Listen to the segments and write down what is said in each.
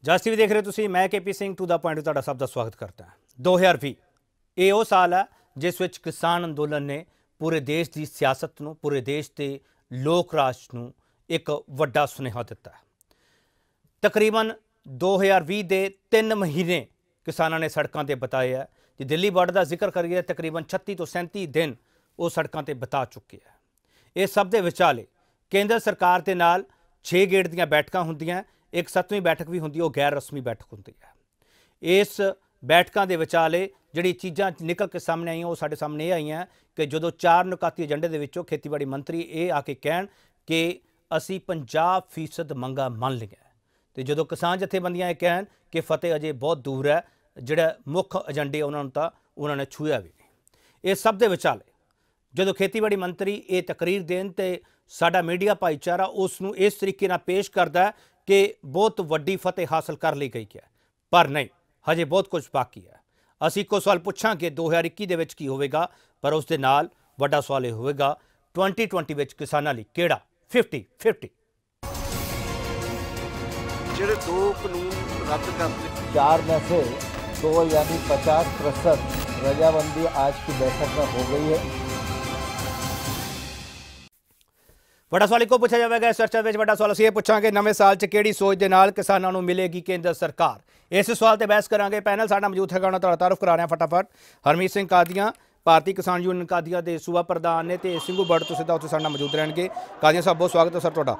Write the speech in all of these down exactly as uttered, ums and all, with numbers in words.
ਜਸ TV देख रहे हो तुसीं, मैं K P Singh to the point तुहाडा सब का स्वागत करता है। दो हज़ार भी ये वो साल है जिस विच किसान अंदोलन ने पूरे देश की सियासत नूं, पूरे देश के लोक राज नूं एक वड्डा सुनेहा दिता है। तकरीबन दो हज़ार भी के तीन महीने किसानों ने सड़कों पर बिताए है। जे दिल्ली बॉर्डर का जिक्र करिए, तकरीबन छत्ती तो सैंती दिन वो सड़कों पर बिता चुके हैं। इस सब के विचाले केंद्र सरकार के नाल छे गेड़ दीयां बैठकां हुंदियां, एक सतवीं बैठक भी होंदी, गैर रस्मी बैठक होंदी है। इस बैठकों के विचाले जिहड़ी चीज़ां निकल के सामने आईयां वो साडे सामने ये आईयां कि जदों चार नुकाती एजेंडे दे विचों खेतीबाड़ी मंत्री ये आके कहण कि असी पचास फीसद मंगां मन लईआं, ते जदों किसान जथेबंदियां ये कहण कि फतेह अजे बहुत दूर है, जिहड़ा मुख एजेंडे उन्होंने तां उन्होंने छूया भी नहीं। इस सब के विचाले जदों खेतीबाड़ी मंत्री ये तकरीर देन ते साडा मीडिया भाईचारा उसनूं इस तरीके नाल पेश करदा है कि बहुत वड्डी फतेह हासिल कर ली गई है, पर नहीं, हजे बहुत कुछ बाकी है। असीं इक्को सवाल पुछांगे दो हज़ार इक्की दे विच की होवेगा, पर उस दे नाल वड्डा सवाल यह होवेगा ट्वेंटी ट्वेंटी विच किसानां लई किहड़ा फिफ्टी फिफ्टी ਜਿਹੜੇ दो कानून रद्द करते चार में से दो यानी पचास प्रतिशत रजाबंदी आज की बैठक में हो गई है। बड़ा सवाल को पूछा जाएगा इस चर्चा में। बड़ा सवाल असीं पूछांगे नवें साल च किहड़ी सोच के नाल किसानों को मिलेगी केंद्र सरकार। इस सवाल पर बहस करांगे। पैनल साडा मौजूद है, उन्हां दा तारुफ करा रहे हैं फटाफट। हरमीत सिंह कादियां भारतीय किसान यूनियन कादियां के सूबा प्रधान ने, ते सिंघू बर्ड तो सीधा उत्थे साडे नाल मौजूद रहेंगे। कादियां साहब बहुत स्वागत है सर तुहाडा।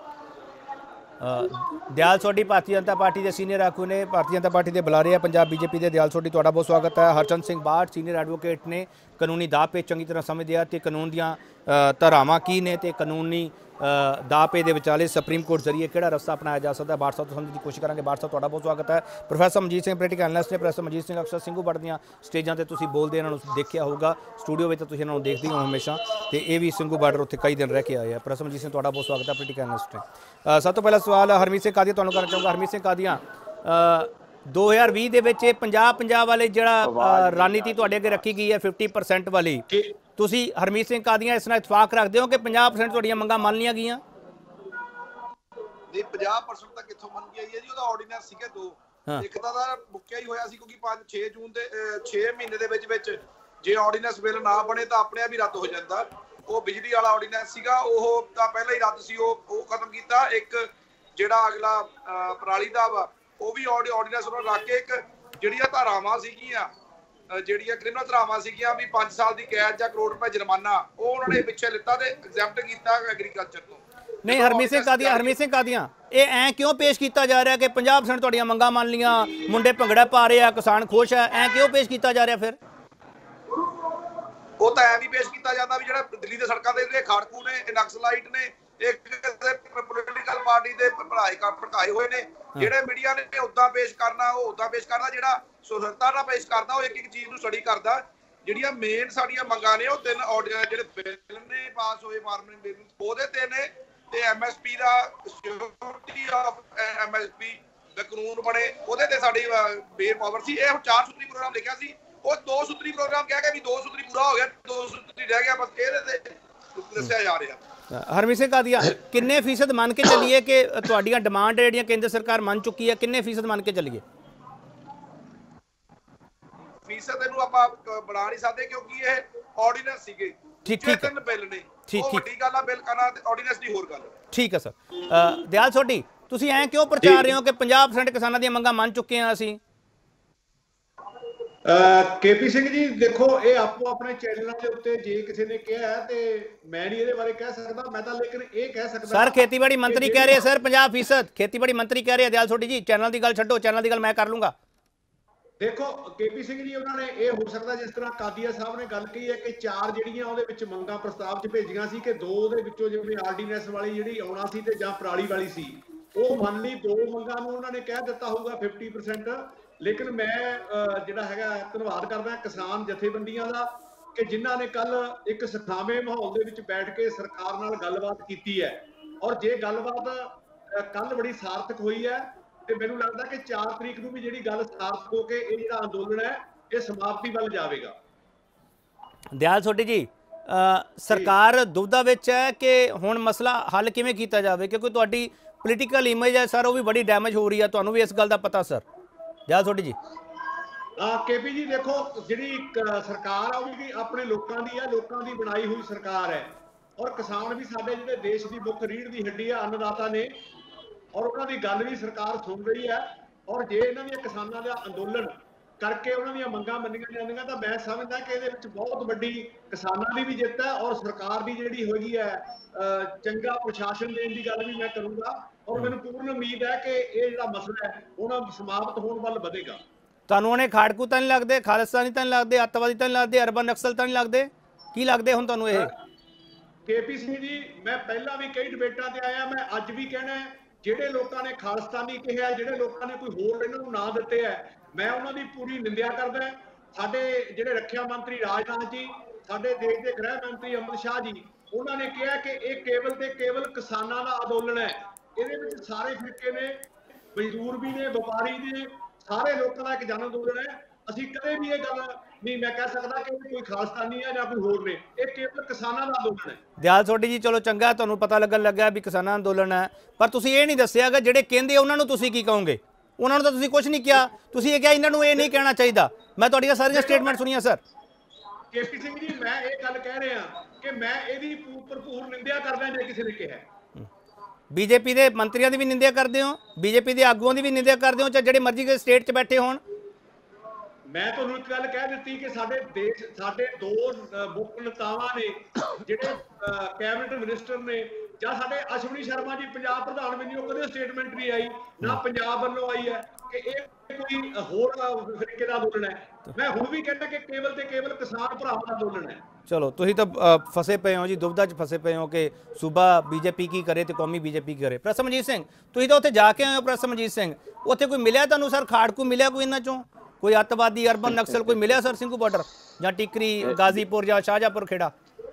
दयाल सोढी भारतीय जनता पार्टी के सीनियर आगू ने, भारतीय जनता पार्टी के बुलारे हैं पंजाब बीजेपी के। दयाल सोढी तुहाडा बहुत स्वागत है। हरचंद सिंह बाठ सीनियर एडवोकेट ने, कानूनी दाव पेच चंगी तरह समझते हैं, तो कानून दियां धारावां की ने, तो कानूनी दाव पे दे विचाले सुप्रीम कोर्ट जरिए किहड़ा रस्ता अपनाया जा सकता है। बाठ साहब तो समझने की कोशिश करेंगे। बाठ साहब तुहाडा बहुत स्वागत है। Professor Manjeet Singh political analyst ने, प्रोफैसर मनजीत सिंह अक्सर सिंघू बर्ड दियां स्टेजां ते तुसीं बोलदे इन्हां देखिया होगा, स्टूडियो में तो तुसीं इन्हां देखदे हो हमेशा, तो ये भी सिंघू बर्डर उत्थे कई दिन रह के आए हैं। प्रोफैसर मनजीत सिंह तुहाडा बहुत स्वागत है, पोलिटिकल एनालिस्ट ने। सब तो पहला सवाल हरमीत सिंह कादिया तुहानूं करना चाहूँगा। हरमीत सिंह कादिया, दो हज़ार भी दे विच पंजाह पंजाह वाले जिहड़ा रणनीति तुहाडे अगे रखी गई है फिफ्टी परसेंट वाली, तुसीं हरमीत सिंह कादिया इस नाल इतफाक रखदे हो कि पंजाह परसेंट तुहाडीआं मंगां मंन लिया गईआं? नहीं, पचास परसेंट तक कित्थों मन गई है जी। ਉਹਦਾ ਆਰਡੀਨੈਂਸ ਸੀਗੇ ਦੋ, ਇੱਕ ਤਾਂ ਦਾ ਮੁੱਕਿਆ ਹੀ ਹੋਇਆ ਸੀ ਕਿਉਂਕਿ ਪੰਜ ਛੇ ਜੂਨ ਦੇ ਛੇ ਮਹੀਨੇ ਦੇ ਵਿੱਚ ਵਿੱਚ ਜੇ ਆਰਡੀਨੈਂਸ ਬਿੱਲ ਨਾ ਬਣੇ ਤਾਂ ਆਪਣੇ ਆਪ ਹੀ ਰੱਦ ਹੋ ਜਾਂਦਾ। ਉਹ ਬਿਜਲੀ ਵਾਲਾ ਆਰਡੀਨੈਂਸ ਸੀਗਾ, ਉਹ ਤਾਂ ਪਹਿਲਾਂ ਹੀ ਰੱਦ ਸੀ, ਉਹ ਉਹ ਖਤਮ ਕੀਤਾ। ਇੱਕ ਜਿਹੜਾ ਅਗਲਾ ਪਰਾਲੀ ਦਾ ਵਾ ਉਹ ਵੀ ਆਰਡੀਨੈਂਸ ਉਹਨਾਂ ਰੱਖ ਕੇ ਇੱਕ ਜਿਹੜੀਆਂ ਧਾਰਾਵਾਂ ਸੀਗੀਆਂ, ਜਿਹੜੀਆਂ ਕ੍ਰਿਮੀਨਲ ਧਾਰਾਵਾਂ ਸੀਗੀਆਂ ਵੀ ਪੰਜ ਸਾਲ ਦੀ ਕੈਦ ਜਾਂ ਕਰੋੜ ਰੁਪਏ ਜੁਰਮਾਨਾ, ਉਹ ਉਹਨਾਂ ਨੇ ਪਿੱਛੇ ਲਿੱਤਾ ਤੇ ਐਗਜ਼ੈਂਪਟ ਕੀਤਾ ਐਗਰੀਕਲਚਰ ਤੋਂ। नहीं, हरमीत सिंह कादिया हरमीत सिंह कादिया ये ऐ क्यों पेश किया जा रहा है कि पचास परसेंट तुहाडीआं मंगां मान लिया, मुंडे भंगड़ा पा रहे हैं, किसान खुश है, ऐ क्यों पेश किया जा रहा? फिर वो तो ऐ भी पेश किया जाता भी जिहड़ा दिल्ली दे सड़कां ते खाड़कू ने, नक्सलाइट ने, एक पोलिटिकल पार्टी दे भड़ाए भड़काए होए ने, जिहड़े मीडिया ने उदां पेश करना वो उदां पेश करदा, जिहड़ा सुरता नाल पेश करदा वो एक एक चीज़ नूं स्टडी करदा। जिहड़ियां मेन साडीआं मंगां ने वो तीन जिहड़े बिल ने पास होए फार्मिंग बिल ਉਹਦੇ ਤੇ ਨੇ, ਤੇ ਐਮਐਸਪੀ ਦਾ ਸਿਕਿਉਰਿਟੀ ਆਫ ਐਮਐਸਪੀ ਦਾ ਕਾਨੂੰਨ ਬਣੇ, ਉਹਦੇ ਤੇ ਸਾਡੀ ਬੇਰ ਪਾਵਰ ਸੀ। ਇਹ ਚਾਰ ਸੂਤਰੀ ਪ੍ਰੋਗਰਾਮ ਲਿਖਿਆ ਸੀ, ਉਹ ਦੋ ਸੂਤਰੀ ਪ੍ਰੋਗਰਾਮ ਕਹਿ ਕੇ ਵੀ ਦੋ ਸੂਤਰੀ ਪੂਰਾ ਹੋ ਗਿਆ, ਦੋ ਸੂਤਰੀ ਰਹਿ ਗਿਆ, ਬਸ ਇਹਦੇ ਤੇ ਦੱਸਿਆ ਜਾ ਰਿਹਾ। ਹਰਮੀਤ ਸਿੰਘ ਕਾਦੀਆ, ਕਿੰਨੇ ਫੀਸਦ ਮੰਨ ਕੇ ਚੱਲੀਏ ਕਿ ਤੁਹਾਡੀਆਂ ਡਿਮਾਂਡ ਜਿਹੜੀਆਂ ਕੇਂਦਰ ਸਰਕਾਰ ਮੰਨ ਚੁੱਕੀ ਹੈ, ਕਿੰਨੇ ਫੀਸਦ ਮੰਨ ਕੇ ਚੱਲੀਏ? ਫੀਸਦ ਇਹਨੂੰ ਆਪਾਂ ਬਣਾ ਨਹੀਂ ਸਕਦੇ ਕਿਉਂਕਿ ਇਹ ਆਰਡੀਨੈਂਸ ਸੀਗੇ, ਠੀਕ ਠੀਕ ਤਿੰਨ ਬਿੱਲ ਨੇ, ਠੀਕ ਠੀਕ ਵੱਡੀ ਗੱਲ ਆ ਬਿੱਲ ਕਰਨਾ ਤੇ ਆਰਡੀਨੈਂਸ ਦੀ ਹੋਰ ਗੱਲ। ਠੀਕ ਹੈ ਸਰ। ਦਿਆਲ ਸੋਢੀ, ਤੁਸੀਂ ਐਂ ਕਿਉਂ ਪ੍ਰਚਾਰ ਰਹੇ ਹੋ ਕਿ ਪੰਜਾਹ ਪਰਸੈਂਟ ਕਿਸਾਨਾਂ ਦੀਆਂ ਮੰਗਾਂ ਮੰਨ ਚੁੱਕੇ ਹਾਂ ਅਸੀਂ? केपी सिंह जी देखो, ये आपको अपने चैनलों के उत्ते जे किसी ने कहा है तो मैं नहीं ये बारे कह सकता, मैं तो लेकिन ये कह सकता सर खेतीबाड़ी मंत्री कह रहे हैं सर पचास फीसद खेतीबाड़ी मंत्री कह रहे हैं। दयाल सोढी जी चैनल की गल छड्डो, चैनल की गल मैं कर लूँगा। देखो केपी सिंह जी उन्होंने ये हो सकता जिस तरह कादिया साहब ने गल कही है कि चार ਜਿਹੜੀਆਂ ਉਹਦੇ ਵਿੱਚ ਮੰਗਾਂ ਪ੍ਰਸਤਾਵ 'ਚ ਭੇਜੀਆਂ ਸੀ ਕਿ ਦੋ ਦੇ ਵਿੱਚੋਂ ਜਿਵੇਂ ਆਰਡੀਨੈਂਸ ਵਾਲੀ ਜਿਹੜੀ ਆਉਣਾ ਸੀ ਤੇ ਜਾਂ ਪਰਾਲੀ ਵਾਲੀ ਸੀ ਉਹ ਮੰਨ ਲਈ, ਦੋ ਮੰਗਾਂ ਨੂੰ ਉਹਨਾਂ ਨੇ ਕਹਿ ਦਿੱਤਾ ਹੋਊਗਾ ਫਿਫਟੀ ਪਰਸੈਂਟ। ਲੇਕਿਨ ਮੈਂ ਜਿਹੜਾ ਹੈਗਾ ਧੰਨਵਾਦ ਕਰਦਾ ਕਿਸਾਨ ਜਥੇਬੰਦੀਆਂ ਦਾ ਕਿ ਜਿਨ੍ਹਾਂ ਨੇ ਕੱਲ ਇੱਕ ਸਖਾਵੇਂ ਮਾਹੌਲ ਦੇ ਵਿੱਚ ਬੈਠ ਕੇ ਸਰਕਾਰ ਨਾਲ ਗੱਲਬਾਤ ਕੀਤੀ ਹੈ, ਔਰ ਜੇ ਗੱਲਬਾਤ ਕੱਲ ਬੜੀ ਸਾਰਥਕ ਹੋਈ ਹੈ ਤੇ ਮੈਨੂੰ ਲੱਗਦਾ ਕਿ ਚਾਰ ਤਰੀਕ ਨੂੰ ਵੀ ਜਿਹੜੀ ਗੱਲ ਸਾਰਥਕ ਹੋ ਕੇ ਇਹ ਜਿਹੜਾ ਅੰਦੋਲਨ ਹੈ ਇਹ ਸਮਾਪਤੀ ਵੱਲ ਜਾਵੇਗਾ। ਦਿਆਲ ਸੋਢੀ ਜੀ, ਸਰਕਾਰ ਦੁਬਿਧਾ ਵਿੱਚ ਹੈ ਕਿ ਹੁਣ ਮਸਲਾ ਹੱਲ ਕਿਵੇਂ ਕੀਤਾ ਜਾਵੇ, ਕਿਉਂਕਿ ਤੁਹਾਡੀ ਪੋਲੀਟੀਕਲ ਇਮੇਜ ਹੈ ਸਰ ਉਹ ਵੀ ਬੜੀ ਡੈਮੇਜ ਹੋ ਰਹੀ ਹੈ, ਤੁਹਾਨੂੰ ਵੀ ਇਸ ਗੱਲ ਦਾ ਪਤਾ ਸਰ? ਜੈ ਤੁਹਾਡੀ ਜੀ। केपी जी देखो जी सरकार आऊगी अपने लोगों की है, लोगों की बनाई हुई सरकार है और किसान भी साडे जिहड़े देश की मुख रीढ़ की हड्डी है, अन्नदाता ने और उन्होंने गल भी सरकार सुन रही है। और जे इन्हां दी किसानां दा अंदोलन करके उन्हां दी मंगां मन्नियां जांदियां तां मैं समझदा कि इहदे विच बहुत वड्डी किसानां दी भी जिੱਤ है और सरकार दी जिहड़ी होगी है चंगा प्रशासन देण दी गल भी मैं करूंगा और मैनूं पूर्ण उम्मीद है कि इह जिहड़ा मसला है उहनां समाप्त होण वल ਵਧੇਗਾ। ਤੁਹਾਨੂੰ ਉਹਨੇ ਖਾੜਕੂ ਤਾਂ ਨਹੀਂ ਲੱਗਦੇ, ਖਾਲਿਸਤਾਨੀ ਤਾਂ ਨਹੀਂ ਲੱਗਦੇ, ਅੱਤਵਾਦੀ ਤਾਂ ਨਹੀਂ ਲੱਗਦੇ, ਅਰਬਨ ਨਕਸਲ ਤਾਂ ਨਹੀਂ ਲੱਗਦੇ? ਕੀ ਲੱਗਦੇ ਹੁਣ ਤੁਹਾਨੂੰ ਇਹ? केपी सिंह जी मैं पहला भी कई डिबेटां ते आया, मैं अज भी कहना है ਜਿਹੜੇ ਲੋਕਾਂ ਨੇ ਖਾਲਿਸਤਾਨੀ ਕਿਹਾ, ਜਿਹੜੇ ਲੋਕਾਂ ਨੇ ਕੋਈ ਹੋਰ ਇਹਨਾਂ ਨੂੰ ਨਾਂ ਦਿੱਤੇ ਹੈ, ਮੈਂ ਉਹਨਾਂ ਦੀ ਪੂਰੀ ਨਿੰਦਿਆ ਕਰਦਾ। ਸਾਡੇ ਜਿਹੜੇ ਰੱਖਿਆ ਮੰਤਰੀ ਰਾਜਨਾਥ ਜੀ, ਸਾਡੇ ਦੇਸ਼ ਦੇ ਗ੍ਰਹਿ ਮੰਤਰੀ ਅਮਿਤ ਸ਼ਾਹ ਜੀ, ਉਹਨਾਂ ਨੇ ਕਿਹਾ ਕਿ ਇਹ ਕੇਵਲ ਤੇ ਕੇਵਲ ਕਿਸਾਨਾਂ ਦਾ ਅੰਦੋਲਨ ਹੈ, ਇਹਦੇ ਵਿੱਚ ਸਾਰੇ ਫਿਰਕੇ ਨੇ, ਮਜ਼ਦੂਰ ਵੀ ਨੇ, ਵਪਾਰੀ ਨੇ, ਸਾਰੇ ਲੋਕਾਂ ਦਾ ਇੱਕ ਜਨ ਅੰਦੋਲਨ ਹੈ। ਅਸੀਂ ਕਦੇ ਵੀ ਇਹ ਗੱਲ ਨਹੀਂ ਮੈਂ ਕਹਿ ਸਕਦਾ ਕਿ ਕੋਈ ਖਾਲਿਸਤਾਨੀ ਹੈ ਜਾਂ ਕੋਈ ਹੋਰ ਨੇ, ਇਹ ਕੇਵਲ ਕਿਸਾਨਾਂ ਦਾ ਅੰਦੋਲਨ ਹੈ। ਦਿਆਲ ਸੋਢੀ ਜੀ ਚਲੋ ਚੰਗਾ ਤੁਹਾਨੂੰ ਪਤਾ ਲੱਗਣ ਲੱਗਾ ਵੀ ਕਿਸਾਨਾਂ ਅੰਦੋਲਨ ਹੈ, ਪਰ ਤੁਸੀਂ ਇਹ ਨਹੀਂ ਦੱਸਿਆ ਕਿ ਜਿਹੜੇ ਕਹਿੰਦੇ ਉਹਨਾਂ ਨੂੰ ਤੁਸੀਂ ਕੀ ਕਹੋਗੇ? ਉਹਨਾਂ ਨੂੰ ਤਾਂ ਤੁਸੀਂ ਕੁਝ ਨਹੀਂ ਕਿਹਾ, ਤੁਸੀਂ ਇਹ ਕਿਹਾ ਇਹਨਾਂ ਨੂੰ ਇਹ ਨਹੀਂ ਕਹਿਣਾ ਚਾਹੀਦਾ। ਮੈਂ ਤੁਹਾਡੀਆਂ ਸਾਰੀਆਂ ਸਟੇਟਮੈਂਟ ਸੁਣੀਆਂ ਸਰ। ਕੇਪੀ ਸਿੰਘ ਜੀ ਮੈਂ ਇਹ ਗੱਲ ਕਹਿ ਰਿਹਾ ਕਿ ਮੈਂ ਇਹਦੀ ਭਰਪੂਰ ਨਿੰਦਿਆ ਕਰਦਾ ਜੇ ਕਿਸੇ ਨੇ ਕਿਹਾ। ਬੀਜੇਪੀ ਦੇ ਮੰਤਰੀਆਂ ਦੀ ਵੀ ਨਿੰਦਿਆ ਕਰਦੇ ਹੋ, ਬੀਜੇਪੀ ਦੇ ਆਗੂਆਂ ਦੀ ਵੀ ਨਿੰਦਿਆ ਕਰਦੇ ਹੋ, ਚਾਹੇ ਜਿਹੜੇ ਮਰਜ਼ੀ ਕੇ ਸਟੇਟ 'ਚ ਬੈਠੇ ਹੋਣ? ਮੈਂ ਤੁਹਾਨੂੰ ਇੱਕ ਗੱਲ ਕਹਿ ਦਿੱਤੀ ਕਿ ਸਾਡੇ ਦੇਸ਼ ਸਾਡੇ ਦੋ ਮੁੱਖ ਨੇਤਾਵਾਂ ਨੇ ਜਿਹੜੇ ਕੈਬਨਿਟ ਮਿਨਿਸਟਰ ਨੇ, ਜਾਂ ਸਾਡੇ ਅਸ਼ਵਨੀ ਸ਼ਰਮਾ ਜੀ ਪੰਜਾਬ ਪ੍ਰਧਾਨ ਮੈਨੂੰ ਕਦੇ ਸਟੇਟਮੈਂਟ ਨਹੀਂ ਆਈ ਨਾ ਪੰਜਾਬ ਵੱਲੋਂ ਆਈ ਹੈ ਕਿ ਇਹ ਕੋਈ ਹੋਰ ਤਰੀਕੇ ਦਾ ਅੰਦੋਲਨ ਹੈ। ਮੈਂ ਹੁਣ ਵੀ ਕਹਿੰਦਾ ਕਿ ਕੇਵਲ ਤੇ ਕੇਵਲ ਕਿਸਾਨ ਭਰਾਵਾਂ ਦਾ ਅੰਦੋਲਨ ਹੈ। ਚਲੋ ਤੁਸੀਂ ਤਾਂ ਫਸੇ ਪਏ ਹੋ ਜੀ, ਦੁਬਿਧਾ 'ਚ ਫਸੇ ਪਏ ਹੋ ਕਿ ਸੂਬਾ ਬੀਜੇਪੀ ਕੀ ਕਰੇ ਤੇ ਕੌਮੀ ਬੀਜੇਪੀ ਕੀ ਕਰੇ। ਪ੍ਰਸਮਜੀਤ ਸਿੰਘ ਤੁਸੀਂ ਤਾਂ ਉੱਥੇ ਜਾ ਕੇ ਆਏ ਹੋ, ਪ੍ਰਸਮਜੀਤ ਸਿੰਘ ਉੱਥੇ ਕੋਈ ਮਿਲਿਆ ਤੁਹਾਨੂੰ ਸਰ? ਖਾੜਕੂ ਮਿਲਿਆ ਕੋਈ ਇਹਨਾਂ 'ਚੋਂ? ਕੋਈ ਅੱਤਵਾਦੀ ਅਰਬਨ ਨਕਸਲ ਕੋਈ ਮਿਲਿਆ ਸਰ ਸਿੰਘੂ ਬਾਰਡਰ ਜਾਂ ਟਿਕਰੀ ਗਾਜ਼ੀਪੁਰ ਜਾਂ ਸ਼ਾਹਜਹਾਂਪੁਰ ਖੇੜਾ?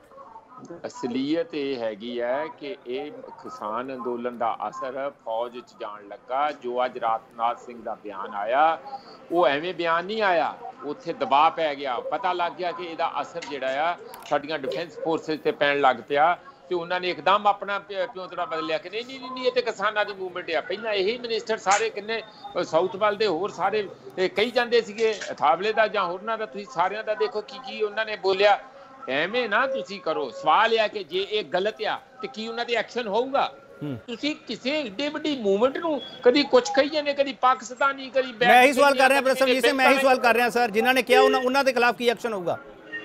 ਅਸਲੀਅਤ ਇਹ ਹੈਗੀ ਹੈ ਕਿ ਇਹ ਕਿਸਾਨ ਅੰਦੋਲਨ ਦਾ ਅਸਰ ਫੌਜ 'ਚ ਜਾਣ ਲੱਗਾ। ਜੋ ਅੱਜ ਰਾਜਨਾਥ ਸਿੰਘ ਦਾ ਬਿਆਨ ਆਇਆ ਉਹ ਐਵੇਂ ਬਿਆਨ ਨਹੀਂ ਆਇਆ, ਉੱਥੇ ਦਬਾਅ ਪੈ ਗਿਆ, ਪਤਾ ਲੱਗ ਗਿਆ ਕਿ ਇਹਦਾ ਅਸਰ ਜਿਹੜਾ ਆ ਸਾਡੀਆਂ ਡਿਫੈਂਸ ਫੋਰਸਿਸ ਤੇ ਪੈਣ ਲੱਗ ਪਿਆ ਤੇ ਉਹਨਾਂ ਨੇ ਇੱਕਦਮ ਆਪਣਾ ਪਿਓਤੜਾ ਬਦਲਿਆ ਕਿ ਨਹੀਂ ਨਹੀਂ ਨਹੀਂ ਇਹ ਤੇ ਕਿਸਾਨਾਂ ਦੀ ਮੂਵਮੈਂਟ ਆ। ਪਹਿਲਾਂ ਇਹੀ ਮਿਨਿਸਟਰ ਸਾਰੇ ਕਿੰਨੇ ਸਾਊਥ ਵੱਲ ਦੇ ਹੋਰ ਸਾਰੇ ਕਹੀ ਜਾਂਦੇ ਸੀਗੇ, ਥਾਵਲੇ ਦਾ ਜਾਂ ਹੋਰਨਾਂ ਦਾ, ਤੁਸੀਂ ਸਾਰਿਆਂ ਦਾ ਦੇਖੋ ਕੀ ਕੀ ਉਹਨਾਂ ਨੇ ਬੋਲਿਆ। ਐਵੇਂ ਨਾ ਤੁਸੀਂ ਕਰੋ। ਸਵਾਲ ਇਹ ਆ ਕਿ ਜੇ ਇਹ ਗਲਤ ਆ ਤੇ ਕੀ ਉਹਨਾਂ ਤੇ ਐਕਸ਼ਨ ਹੋਊਗਾ? ਤੁਸੀਂ ਕਿਸੇ ਏਡੀ ਵੱਡੀ ਮੂਵਮੈਂਟ ਨੂੰ ਕਦੀ ਕੁਛ ਕਹੀ ਜਾਂਦੇ, ਕਦੀ ਪਾਕਿਸਤਾਨੀ, ਕਦੀ ਮੈਂ ਇਹੀ ਸਵਾਲ ਕਰ ਰਿਹਾ ਪ੍ਰਸਮਜੀਤ ਸਿੰਘ, ਮੈਂ ਇਹੀ ਸਵਾਲ ਕਰ ਰਿਹਾ ਸਰ, ਜਿਨ੍ਹਾਂ ਨੇ ਕਿਹਾ ਉਹਨਾਂ ਉਹਨਾਂ ਦੇ ਖਿਲਾਫ ਕੀ ਐਕਸ਼ਨ ਹੋਊਗਾ?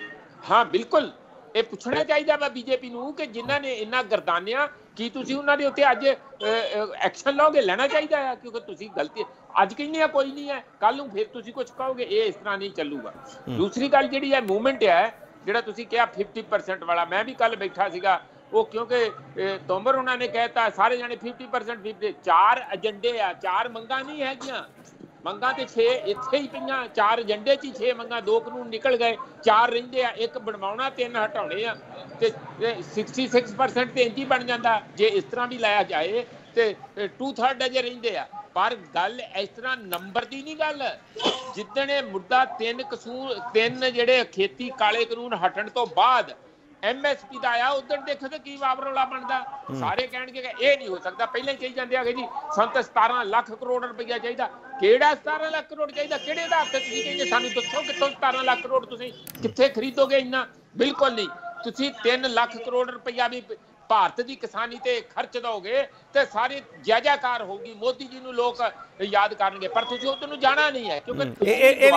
ਹਾਂ ਬਿਲਕੁਲ ਇਹ ਪੁੱਛਣਾ ਚਾਹੀਦਾ ਵਾ ਬੀਜੇਪੀ ਨੂੰ ਕਿ ਜਿਨ੍ਹਾਂ ਨੇ ਇੰਨਾ ਗਰਦਾਨਿਆ ਕੀ ਤੁਸੀਂ ਉਹਨਾਂ ਦੇ ਉੱਤੇ ਅੱਜ ਐਕਸ਼ਨ ਲਓਗੇ? ਲੈਣਾ ਚਾਹੀਦਾ ਆ, ਕਿਉਂਕਿ ਤੁਸੀਂ ਗਲਤੀ ਅੱਜ ਕਹਿੰਦੇ ਆ ਕੋਈ ਨਹੀਂ ਹੈ, ਕੱਲ ਨੂੰ ਫਿਰ ਤੁਸੀਂ ਕੁਛ ਕਹੋਗੇ, ਇਹ ਇਸ ਤਰ੍ਹਾਂ ਨਹੀਂ ਚੱਲੂਗਾ। ਦੂਸਰੀ ਗੱਲ ਜਿਹੜੀ ਹੈ ਮੂਵਮੈਂਟ ਹੈ, ਜਿਹੜਾ ਤੁਸੀਂ ਕਿਹਾ ਫਿਫਟੀ ਪਰਸੈਂਟ ਵਾਲਾ, ਮੈਂ ਵੀ ਕੱਲ ਬੈਠਾ ਸੀਗਾ ਉਹ, ਕਿਉਂਕਿ ਤੋਮਰ ਉਹਨਾਂ ਨੇ ਕਹਿਤਾ ਸਾਰੇ ਜਾਣੇ ਫਿਫਟੀ ਪਰਸੈਂਟ ਫਿਫਟੀ, ਚਾਰ ਏਜੰਡੇ ਆ, ਚਾਰ ਮੰਗਾਂ ਨਹੀਂ ਹੈਗੀਆਂ। ਮੰਗਾਂ ਤੇ ਛੇ ਇੱਥੇ ਹੀ ਪਈਆਂ, ਚਾਰ ਏਜੰਡੇ 'ਚ ਹੀ ਛੇ ਮੰਗਾਂ, ਦੋ ਕਾਨੂੰਨ ਨਿਕਲ ਗਏ, ਚਾਰ ਰਹਿੰਦੇ ਆ, ਇੱਕ ਬਣਵਾਉਣਾ, ਤਿੰਨ ਹਟਾਉਣੇ ਆ ਤੇ ਸਿਕਸਟੀ ਸਿਕਸ ਪਰਸੈਂਟ ਤੇ ਇੰਝ ਹੀ ਬਣ ਜਾਂਦਾ ਜੇ ਇਸ ਤਰ੍ਹਾਂ ਵੀ ਲਾਇਆ ਜਾਏ ਤੇ ਟੂ ਥਰਡ ਅਜੇ ਰਹਿੰਦੇ ਆ। ਪਰ ਗੱਲ ਇਸ ਤਰ੍ਹਾਂ ਨੰਬਰ ਦੀ ਨਹੀਂ ਗੱਲ। ਜਿੱਦਣ ਇਹ ਮੁੱਦਾ ਤਿੰਨ ਕਸੂਰ ਤਿੰਨ ਜਿਹੜੇ ਖੇਤੀ ਕਾਲੇ ਕਾਨੂੰਨ ਹਟਣ ਤੋਂ ਬਾਅਦ ਐਮ ਐਸ ਪੀ ਦਾ ਆਇਆ, ਉਦੋਂ ਦੇਖੋ ਤੇ ਕੀ ਵਾਵਰੋਲਾ ਬਣਦਾ। ਸਾਰੇ ਕਹਿਣਗੇ ਕਿ ਇਹ ਨਹੀਂ ਹੋ ਸਕਦਾ, ਪਹਿਲਾਂ ਹੀ ਕਹੀ ਜਾਂਦੇ ਆ ਕਿ ਜੀ ਸਾਨੂੰ ਤਾਂ ਸਤਾਰਾਂ ਲੱਖ ਕਰੋੜ ਰੁਪਈਆ ਚਾਹੀਦਾ। ਕਿਹੜਾ ਸਤਾਰਾਂ ਲੱਖ ਕਰੋੜ ਚਾਹੀਦਾ? ਕਿਹੜੇ ਆਧਾਰ ਤੇ ਤੁਸੀਂ ਕਹਿੰਦੇ? ਸਾਨੂੰ ਦੱਸੋ ਕਿੱਥੋਂ ਸਤਾਰਾਂ ਲੱਖ ਕਰੋੜ ਤੁਸੀਂ ਕਿੱਥੇ ਖਰੀਦੋਗੇ ਇੰਨਾ? ਬਿਲਕੁਲ ਨਹੀਂ। ਤੁਸੀਂ ਤਿੰਨ ਲੱਖ ਕਰੋੜ ਰੁਪਈਆ ਵੀ ਭਾਰਤ ਦੀ ਕਿਸਾਨੀ ਤੇ ਖਰਚ ਦੋਗੇ ਤੇ ਸਾਰੀ ਜੈਜਾਕਾਰ ਹੋਊਗੀ, ਮੋਦੀ ਜੀ ਨੂੰ ਲੋਕ ਯਾਦ ਕਰਨਗੇ, ਪਰ ਤੁਸੀਂ ਉਧਰ ਨੂੰ ਜਾਣਾ ਨਹੀਂ ਹੈ। ਕਿਉਂਕਿ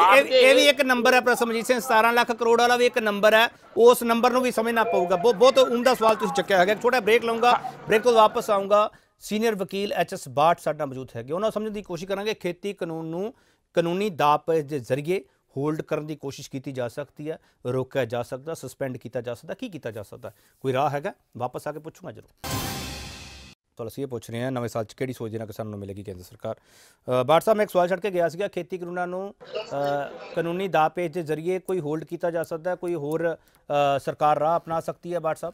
ਇਹ ਵੀ ਇੱਕ ਨੰਬਰ ਹੈ ਪ੍ਰਸਮਜੀਤ ਸਿੰਘ, ਸਤਾਰਾਂ ਲੱਖ ਕਰੋੜ ਵਾਲਾ ਵੀ ਇੱਕ ਨੰਬਰ ਹੈ, ਉਸ ਨੰਬਰ ਨੂੰ ਵੀ ਸਮਝਣਾ ਪਊਗਾ। ਬਹੁਤ ਬਹੁਤ ਉਮਦਾ ਸਵਾਲ ਤੁਸੀਂ ਚੱਕਿਆ ਹੈਗਾ। ਛੋਟਾ ਬ੍ਰੇਕ ਲਊਂਗਾ, ਬ੍ਰੇਕ ਤੋਂ ਵਾਪਸ ਆਊਂਗਾ। ਸੀਨੀਅਰ ਵਕੀਲ ਐਚ ਐਸ ਬਾਟ ਸਾਡੇ ਨਾਲ ਮੌਜੂਦ ਹੈਗੇ, ਉਹਨਾਂ ਨੂੰ ਸਮਝਣ ਦੀ ਕੋਸ਼ਿਸ਼ ਕਰਾਂਗੇ ਖੇਤੀ ਕਾਨੂੰਨ ਨੂੰ ਕਾਨੂੰਨੀ ਦਾਅ ਦੇ ਜ਼ਰੀਏ ਹੋਲਡ ਕਰਨ ਦੀ ਕੋਸ਼ਿਸ਼ ਕੀਤੀ ਜਾ ਸਕਦੀ ਹੈ, ਰੋਕਿਆ ਜਾ ਸਕਦਾ, ਸਸਪੈਂਡ ਕੀਤਾ ਜਾ ਸਕਦਾ, ਕੀ ਕੀਤਾ ਜਾ ਸਕਦਾ, ਕੋਈ ਰਾਹ ਹੈਗਾ? ਵਾਪਸ ਆ ਕੇ ਪੁੱਛੂੰਗਾ ਜ਼ਰੂਰ। तो ਅਸੀਂ ਇਹ ਪੁੱਛ ਰਹੇ ਹਾਂ ਨਵੇਂ ਸਾਲ 'ਚ ਕਿਹੜੀ ਸੋਚ ਦੇ ਨਾਲ ਕਿਸਾਨਾਂ ਨੂੰ ਮਿਲੇਗੀ ਕੇਂਦਰ ਸਰਕਾਰ। ਬਾਟ ਸਾਹਿਬ ਮੈਂ ਇੱਕ ਸਵਾਲ ਛੱਡ ਕੇ ਗਿਆ ਸੀਗਾ, ਖੇਤੀ ਕਾਨੂੰਨਾਂ ਨੂੰ ਕਾਨੂੰਨੀ ਦਾਅ ਪੇਚ ਦੇ ਜ਼ਰੀਏ ਕੋਈ ਹੋਲਡ ਕੀਤਾ ਜਾ ਸਕਦਾ, ਕੋਈ ਹੋਰ ਸਰਕਾਰ ਰਾਹ ਅਪਣਾ ਸਕਦੀ ਹੈ? ਬਾਟ ਸਾਹਿਬ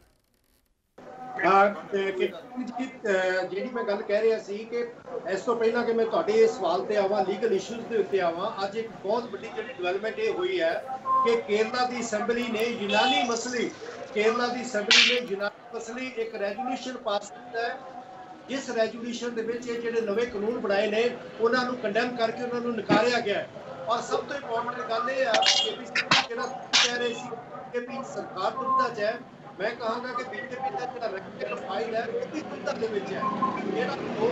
ਜਿਹੜੀ ਮੈਂ ਗੱਲ ਕਹਿ ਰਿਹਾ ਸੀ ਕਿ ਇਸ ਤੋਂ ਪਹਿਲਾਂ ਕਿ ਮੈਂ ਤੁਹਾਡੇ ਇਸ ਸਵਾਲ ਤੇ ਆਵਾਂ, ਲੀਗਲ ਇਸ਼ੂਜ਼ ਦੇ ਉੱਤੇ ਆਵਾਂ, ਅੱਜ ਇੱਕ ਬਹੁਤ ਵੱਡੀ ਜਿਹੜੀ ਡਿਵੈਲਪਮੈਂਟ ਇਹ ਹੋਈ ਹੈ ਕਿ ਕੇਰਲਾ ਦੀ ਅਸੈਂਬਲੀ ਨੇ ਯੂਨਾਨੀ ਮਸਲੇ ਕੇਰਲਾ ਦੀ ਅਸੈਂਬਲੀ ਨੇ ਯੂਨਾਨੀ ਮਸਲੇ ਇੱਕ ਰੈਜ਼ੋਲੂਸ਼ਨ ਪਾਸ ਕੀਤਾ ਹੈ ਜਿਸ ਰੈਜੂਲੇਸ਼ਨ ਦੇ ਵਿੱਚ ਇਹ ਜਿਹੜੇ ਨਵੇਂ ਕਾਨੂੰਨ ਬਣਾਏ ਨੇ ਉਹਨਾਂ ਨੂੰ ਕੰਡੈਮ ਕਰਕੇ ਉਹਨਾਂ ਨੂੰ ਨਕਾਰਿਆ ਗਿਆ ਹੈ। ਔਰ ਸਭ ਤੋਂ ਇੰਪੋਰਟੈਂਟ ਗੱਲ ਇਹ ਆ ਕਿ ਜਿਹੜਾ ਕਹਿ ਰਹੇ ਸੀ ਕਿ ਵੀ ਸਰਕਾਰ ਦੁਬਿਧਾ 'ਚ ਹੈ, ਮੈਂ ਕਹਾਂਗਾ ਕਿ ਬੀਜੇਪੀ ਦਾ ਜਿਹੜਾ ਰੈਗੂਲੇਟਰ ਫਾਈਲ ਹੈ ਉਹ ਵੀ ਦੁਬਿਧਾ ਦੇ ਵਿੱਚ ਹੈ। ਜਿਹੜਾ ਦੋ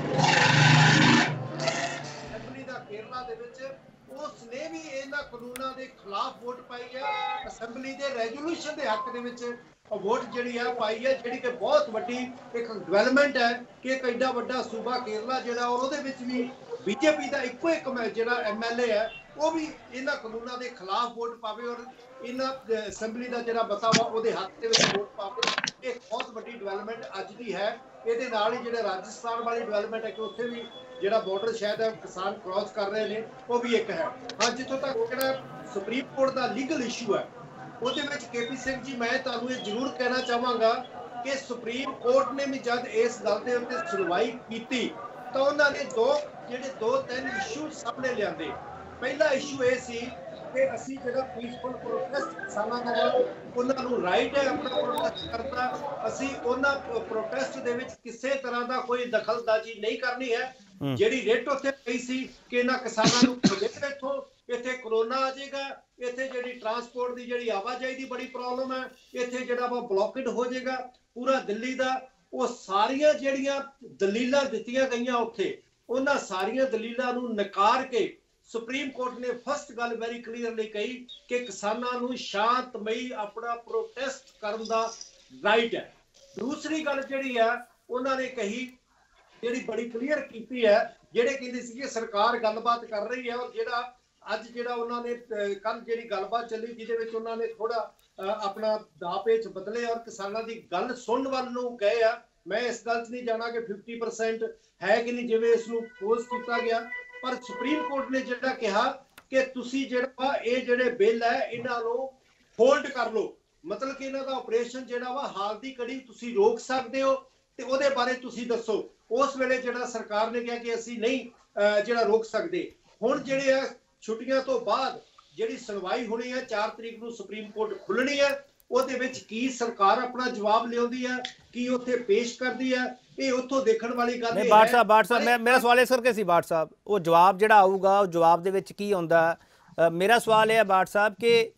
ਐਸੈਂਬਲੀ ਦਾ ਕੇਰਲਾ ਦੇ ਵਿੱਚ ਉਸਨੇ ਵੀ ਇਹਨਾਂ ਕਾਨੂੰਨਾਂ ਦੇ ਖਿਲਾਫ ਵੋਟ ਪਾਈ ਹੈ। ਅਸੈਂਬਲੀ ਦੇ ਰੈਜੂਲੇਸ਼ਨ ਦੇ ਹੱਕ ਦੇ ਵਿੱਚ ਵੋਟ ਜਿਹੜੀ ਹੈ ਪਾਈ ਹੈ, ਜਿਹੜੀ ਕਿ ਬਹੁਤ ਵੱਡੀ ਇੱਕ ਡਿਵੈਲਪਮੈਂਟ ਹੈ ਕਿ ਇੱਕ ਐਡਾ ਵੱਡਾ ਸੂਬਾ ਕੇਰਲਾ ਜਿਹੜਾ ਔਰ ਉਹਦੇ ਵਿੱਚ ਵੀ ਬੀਜੇਪੀ ਦਾ ਇੱਕੋ ਇੱਕ ਜਿਹੜਾ ਐਮਐਲਏ ਹੈ ਉਹ ਵੀ ਇਹਨਾਂ ਕਾਨੂੰਨਾਂ ਦੇ ਖਿਲਾਫ ਵੋਟ ਪਾਵੇ ਔਰ ਇਹਨਾਂ ਅਸੈਂਬਲੀ ਦਾ ਜਿਹੜਾ ਮਤਾ ਵਾ ਉਹਦੇ ਹੱਕ ਦੇ ਵਿੱਚ ਵੋਟ ਪਾਵੇ। ਇਹ ਬਹੁਤ ਵੱਡੀ ਡਿਵੈਲਪਮੈਂਟ ਅੱਜ ਦੀ ਹੈ। ਇਹਦੇ ਨਾਲ ਹੀ ਜਿਹੜੇ ਰਾਜਸਥਾਨ ਵਾਲੀ ਡਿਵੈਲਪਮੈਂਟ ਹੈ ਕਿ ਉੱਥੇ ਵੀ ਜਿਹੜਾ ਬਾਰਡਰ ਸ਼ਾਇਦ ਕਿਸਾਨ ਕ੍ਰਾਸ ਕਰ ਰਹੇ ਨੇ ਉਹ ਵੀ ਇੱਕ ਹੈ। ਹਾਂ, ਜਿੱਥੋਂ ਤੱਕ ਜਿਹੜਾ ਸੁਪਰੀਮ ਕੋਰਟ ਦਾ ਲੀਗਲ ਇਸ਼ੂ ਹੈ ਉਹਦੇ ਵਿੱਚ ਕੇਪੀ ਸਿੰਘ ਜੀ ਮੈਂ ਤੁਹਾਨੂੰ ਇਹ ਜ਼ਰੂਰ ਕਹਿਣਾ ਚਾਹਾਂਗਾ ਕਿ ਸੁਪਰੀਮ ਕੋਰਟ ਨੇ ਵੀ ਜਦ ਇਸ ਗੱਲ ਦੇ ਉੱਤੇ ਸੁਣਵਾਈ ਕੀਤੀ ਤਾਂ ਉਹਨਾਂ ਨੇ ਦੋ ਜਿਹੜੇ ਦੋ ਤਿੰਨ ਇਸ਼ੂ ਸਾਹਮਣੇ ਲਿਆਂਦੇ। ਪਹਿਲਾ ਇਸ਼ੂ ਇਹ ਸੀ ਕਿ ਅਸੀਂ ਜਿਹੜਾ ਪੀਸਫੁਲ ਪ੍ਰੋਟੈਸਟ ਕਿਸਾਨਾਂ ਦਾ ਉਹਨਾਂ ਨੂੰ ਰਾਈਟ ਹੈ ਆਪਣਾ ਪ੍ਰੋਟੈਸਟ ਕਰਦਾ, ਅਸੀਂ ਉਹਨਾਂ ਪ੍ਰੋਟੈਸਟ ਦੇ ਵਿੱਚ ਕਿਸੇ ਤਰ੍ਹਾਂ ਦਾ ਕੋਈ ਦਖਲਅੰਦਾਜ਼ੀ ਨਹੀਂ ਕਰਨੀ ਹੈ। ਜਿਹੜੀ ਰਿਟ ਉੱਥੇ ਪਈ ਸੀ ਕਿ ਇਹਨਾਂ ਕਿਸਾਨਾਂ ਨੂੰ ਇੱਥੋਂ ਇੱਥੇ ਕਰੋਨਾ ਆ ਜਾਏਗਾ, ਇੱਥੇ ਜਿਹੜੀ ਟਰਾਂਸਪੋਰਟ ਦੀ ਜਿਹੜੀ ਆਵਾਜਾਈ ਦੀ ਬੜੀ ਪ੍ਰੋਬਲਮ ਹੈ, ਇੱਥੇ ਜਿਹੜਾ ਵਾ ਬਲੌਕੇਡ ਹੋ ਜਾਏਗਾ ਪੂਰਾ ਦਿੱਲੀ ਦਾ, ਉਹ ਸਾਰੀਆਂ ਜਿਹੜੀਆਂ ਦਲੀਲਾਂ ਦਿੱਤੀਆਂ ਗਈਆਂ ਉੱਥੇ ਉਹਨਾਂ ਸਾਰੀਆਂ ਦਲੀਲਾਂ ਨੂੰ ਨਕਾਰ ਕੇ ਸੁਪਰੀਮ ਕੋਰਟ ਨੇ ਫਸਟ ਗੱਲ ਵੈਰੀ ਕਲੀਅਰਲੀ ਕਹੀ ਕਿ ਕਿਸਾਨਾਂ ਨੂੰ ਸ਼ਾਂਤਮਈ ਆਪਣਾ ਪ੍ਰੋਟੈਸਟ ਕਰਨ ਦਾ ਰਾਈਟ ਹੈ। ਦੂਸਰੀ ਗੱਲ ਜਿਹੜੀ ਆ ਉਹਨਾਂ ਨੇ ਕਹੀ ਜਿਹੜੀ ਬੜੀ ਕਲੀਅਰ ਕੀਤੀ ਹੈ, ਜਿਹੜੇ ਕਹਿੰਦੇ ਸੀ ਕਿ ਸਰਕਾਰ ਗੱਲਬਾਤ ਕਰ ਰਹੀ ਹੈ ਔਰ ਜਿਹੜਾ ਅੱਜ ਜਿਹੜਾ ਉਹਨਾਂ ਨੇ ਕੱਲ ਜਿਹੜੀ ਗੱਲਬਾਤ ਚੱਲੀ ਜਿਹਦੇ ਵਿੱਚ ਉਹਨਾਂ ਨੇ ਥੋੜਾ ਆਪਣਾ ਦਾਅਪੇਚ ਬਦਲੇ ਔਰ ਕਿਸਾਨਾਂ ਦੀ ਗੱਲ ਸੁਣਨ ਵੱਲ ਨੂੰ ਗਏ ਆ। ਮੈਂ ਇਸ ਗੱਲ 'ਚ ਨਹੀਂ ਜਾਣਾ ਕਿ ਫਿਫਟੀ ਪਰਸੈਂਟ ਹੈ ਕਿ ਨਹੀਂ ਜਿਵੇਂ ਇਸ ਨੂੰ ਪੋਜ਼ ਕੀਤਾ ਗਿਆ, ਪਰ ਸੁਪਰੀਮ ਕੋਰਟ ਨੇ ਜਿਹੜਾ ਕਿਹਾ ਕਿ ਤੁਸੀਂ ਜਿਹੜਾ ਇਹ ਜਿਹੜੇ ਬਿੱਲ ਹੈ ਇਹਨਾਂ ਨੂੰ ਹੋਲਡ ਕਰ ਲਓ, ਮਤਲਬ ਕਿ ਇਹਨਾਂ ਦਾ ਆਪਰੇਸ਼ਨ ਜਿਹੜਾ ਵਾ ਹਾਲ ਦੀ ਘੜੀ ਤੁਸੀਂ ਰੋਕ ਸਕਦੇ ਹੋ ਤੇ ਉਹਦੇ ਬਾਰੇ ਤੁਸੀਂ ਦੱਸੋ। ਉਸ ਵੇਲੇ ਜਿਹੜਾ ਸਰਕਾਰ ਨੇ ਕਿਹਾ ਕਿ ਅਸੀਂ ਨਹੀਂ ਜਿਹੜਾ ਰੋਕ ਸਕਦੇ। ਹੁਣ ਜਿਹੜੇ ਆ ਛੁੱਟੀਆਂ ਤੋਂ ਬਾਅਦ ਜਿਹੜੀ ਸੁਣਵਾਈ ਹੋਣੀ ਹੈ ਚਾਰ ਤਰੀਕ ਨੂੰ ਸੁਪਰੀਮ ਕੋਰਟ ਖੁੱਲਣੀ ਹੈ, ਉਹਦੇ ਵਿੱਚ ਕੀ ਸਰਕਾਰ ਆਪਣਾ ਜਵਾਬ ਲਿਆਉਂਦੀ ਹੈ, ਕੀ ਉੱਥੇ ਪੇਸ਼ ਕਰਦੀ ਹੈ, ਇਹ ਉੱਥੋਂ ਦੇਖਣ ਵਾਲੀ ਗੱਲ ਹੈ। ਬਾਟ ਸਾਹਿਬ ਬਾਟ ਸਾਹਿਬ ਮੈਂ ਮੇਰਾ ਸਵਾਲ ਇਸ ਕਰਕੇ ਸੀ ਬਾਟ ਸਾਹਿਬ ਉਹ ਜਵਾਬ ਜਿਹੜਾ ਆਊਗਾ ਉਹ ਜਵਾਬ ਦੇ ਵਿੱਚ ਕੀ ਆਉਂਦਾ। ਮੇਰਾ ਸਵਾਲ ਇਹ ਹੈ ਬਾਟ ਸਾਹਿਬ ਕਿ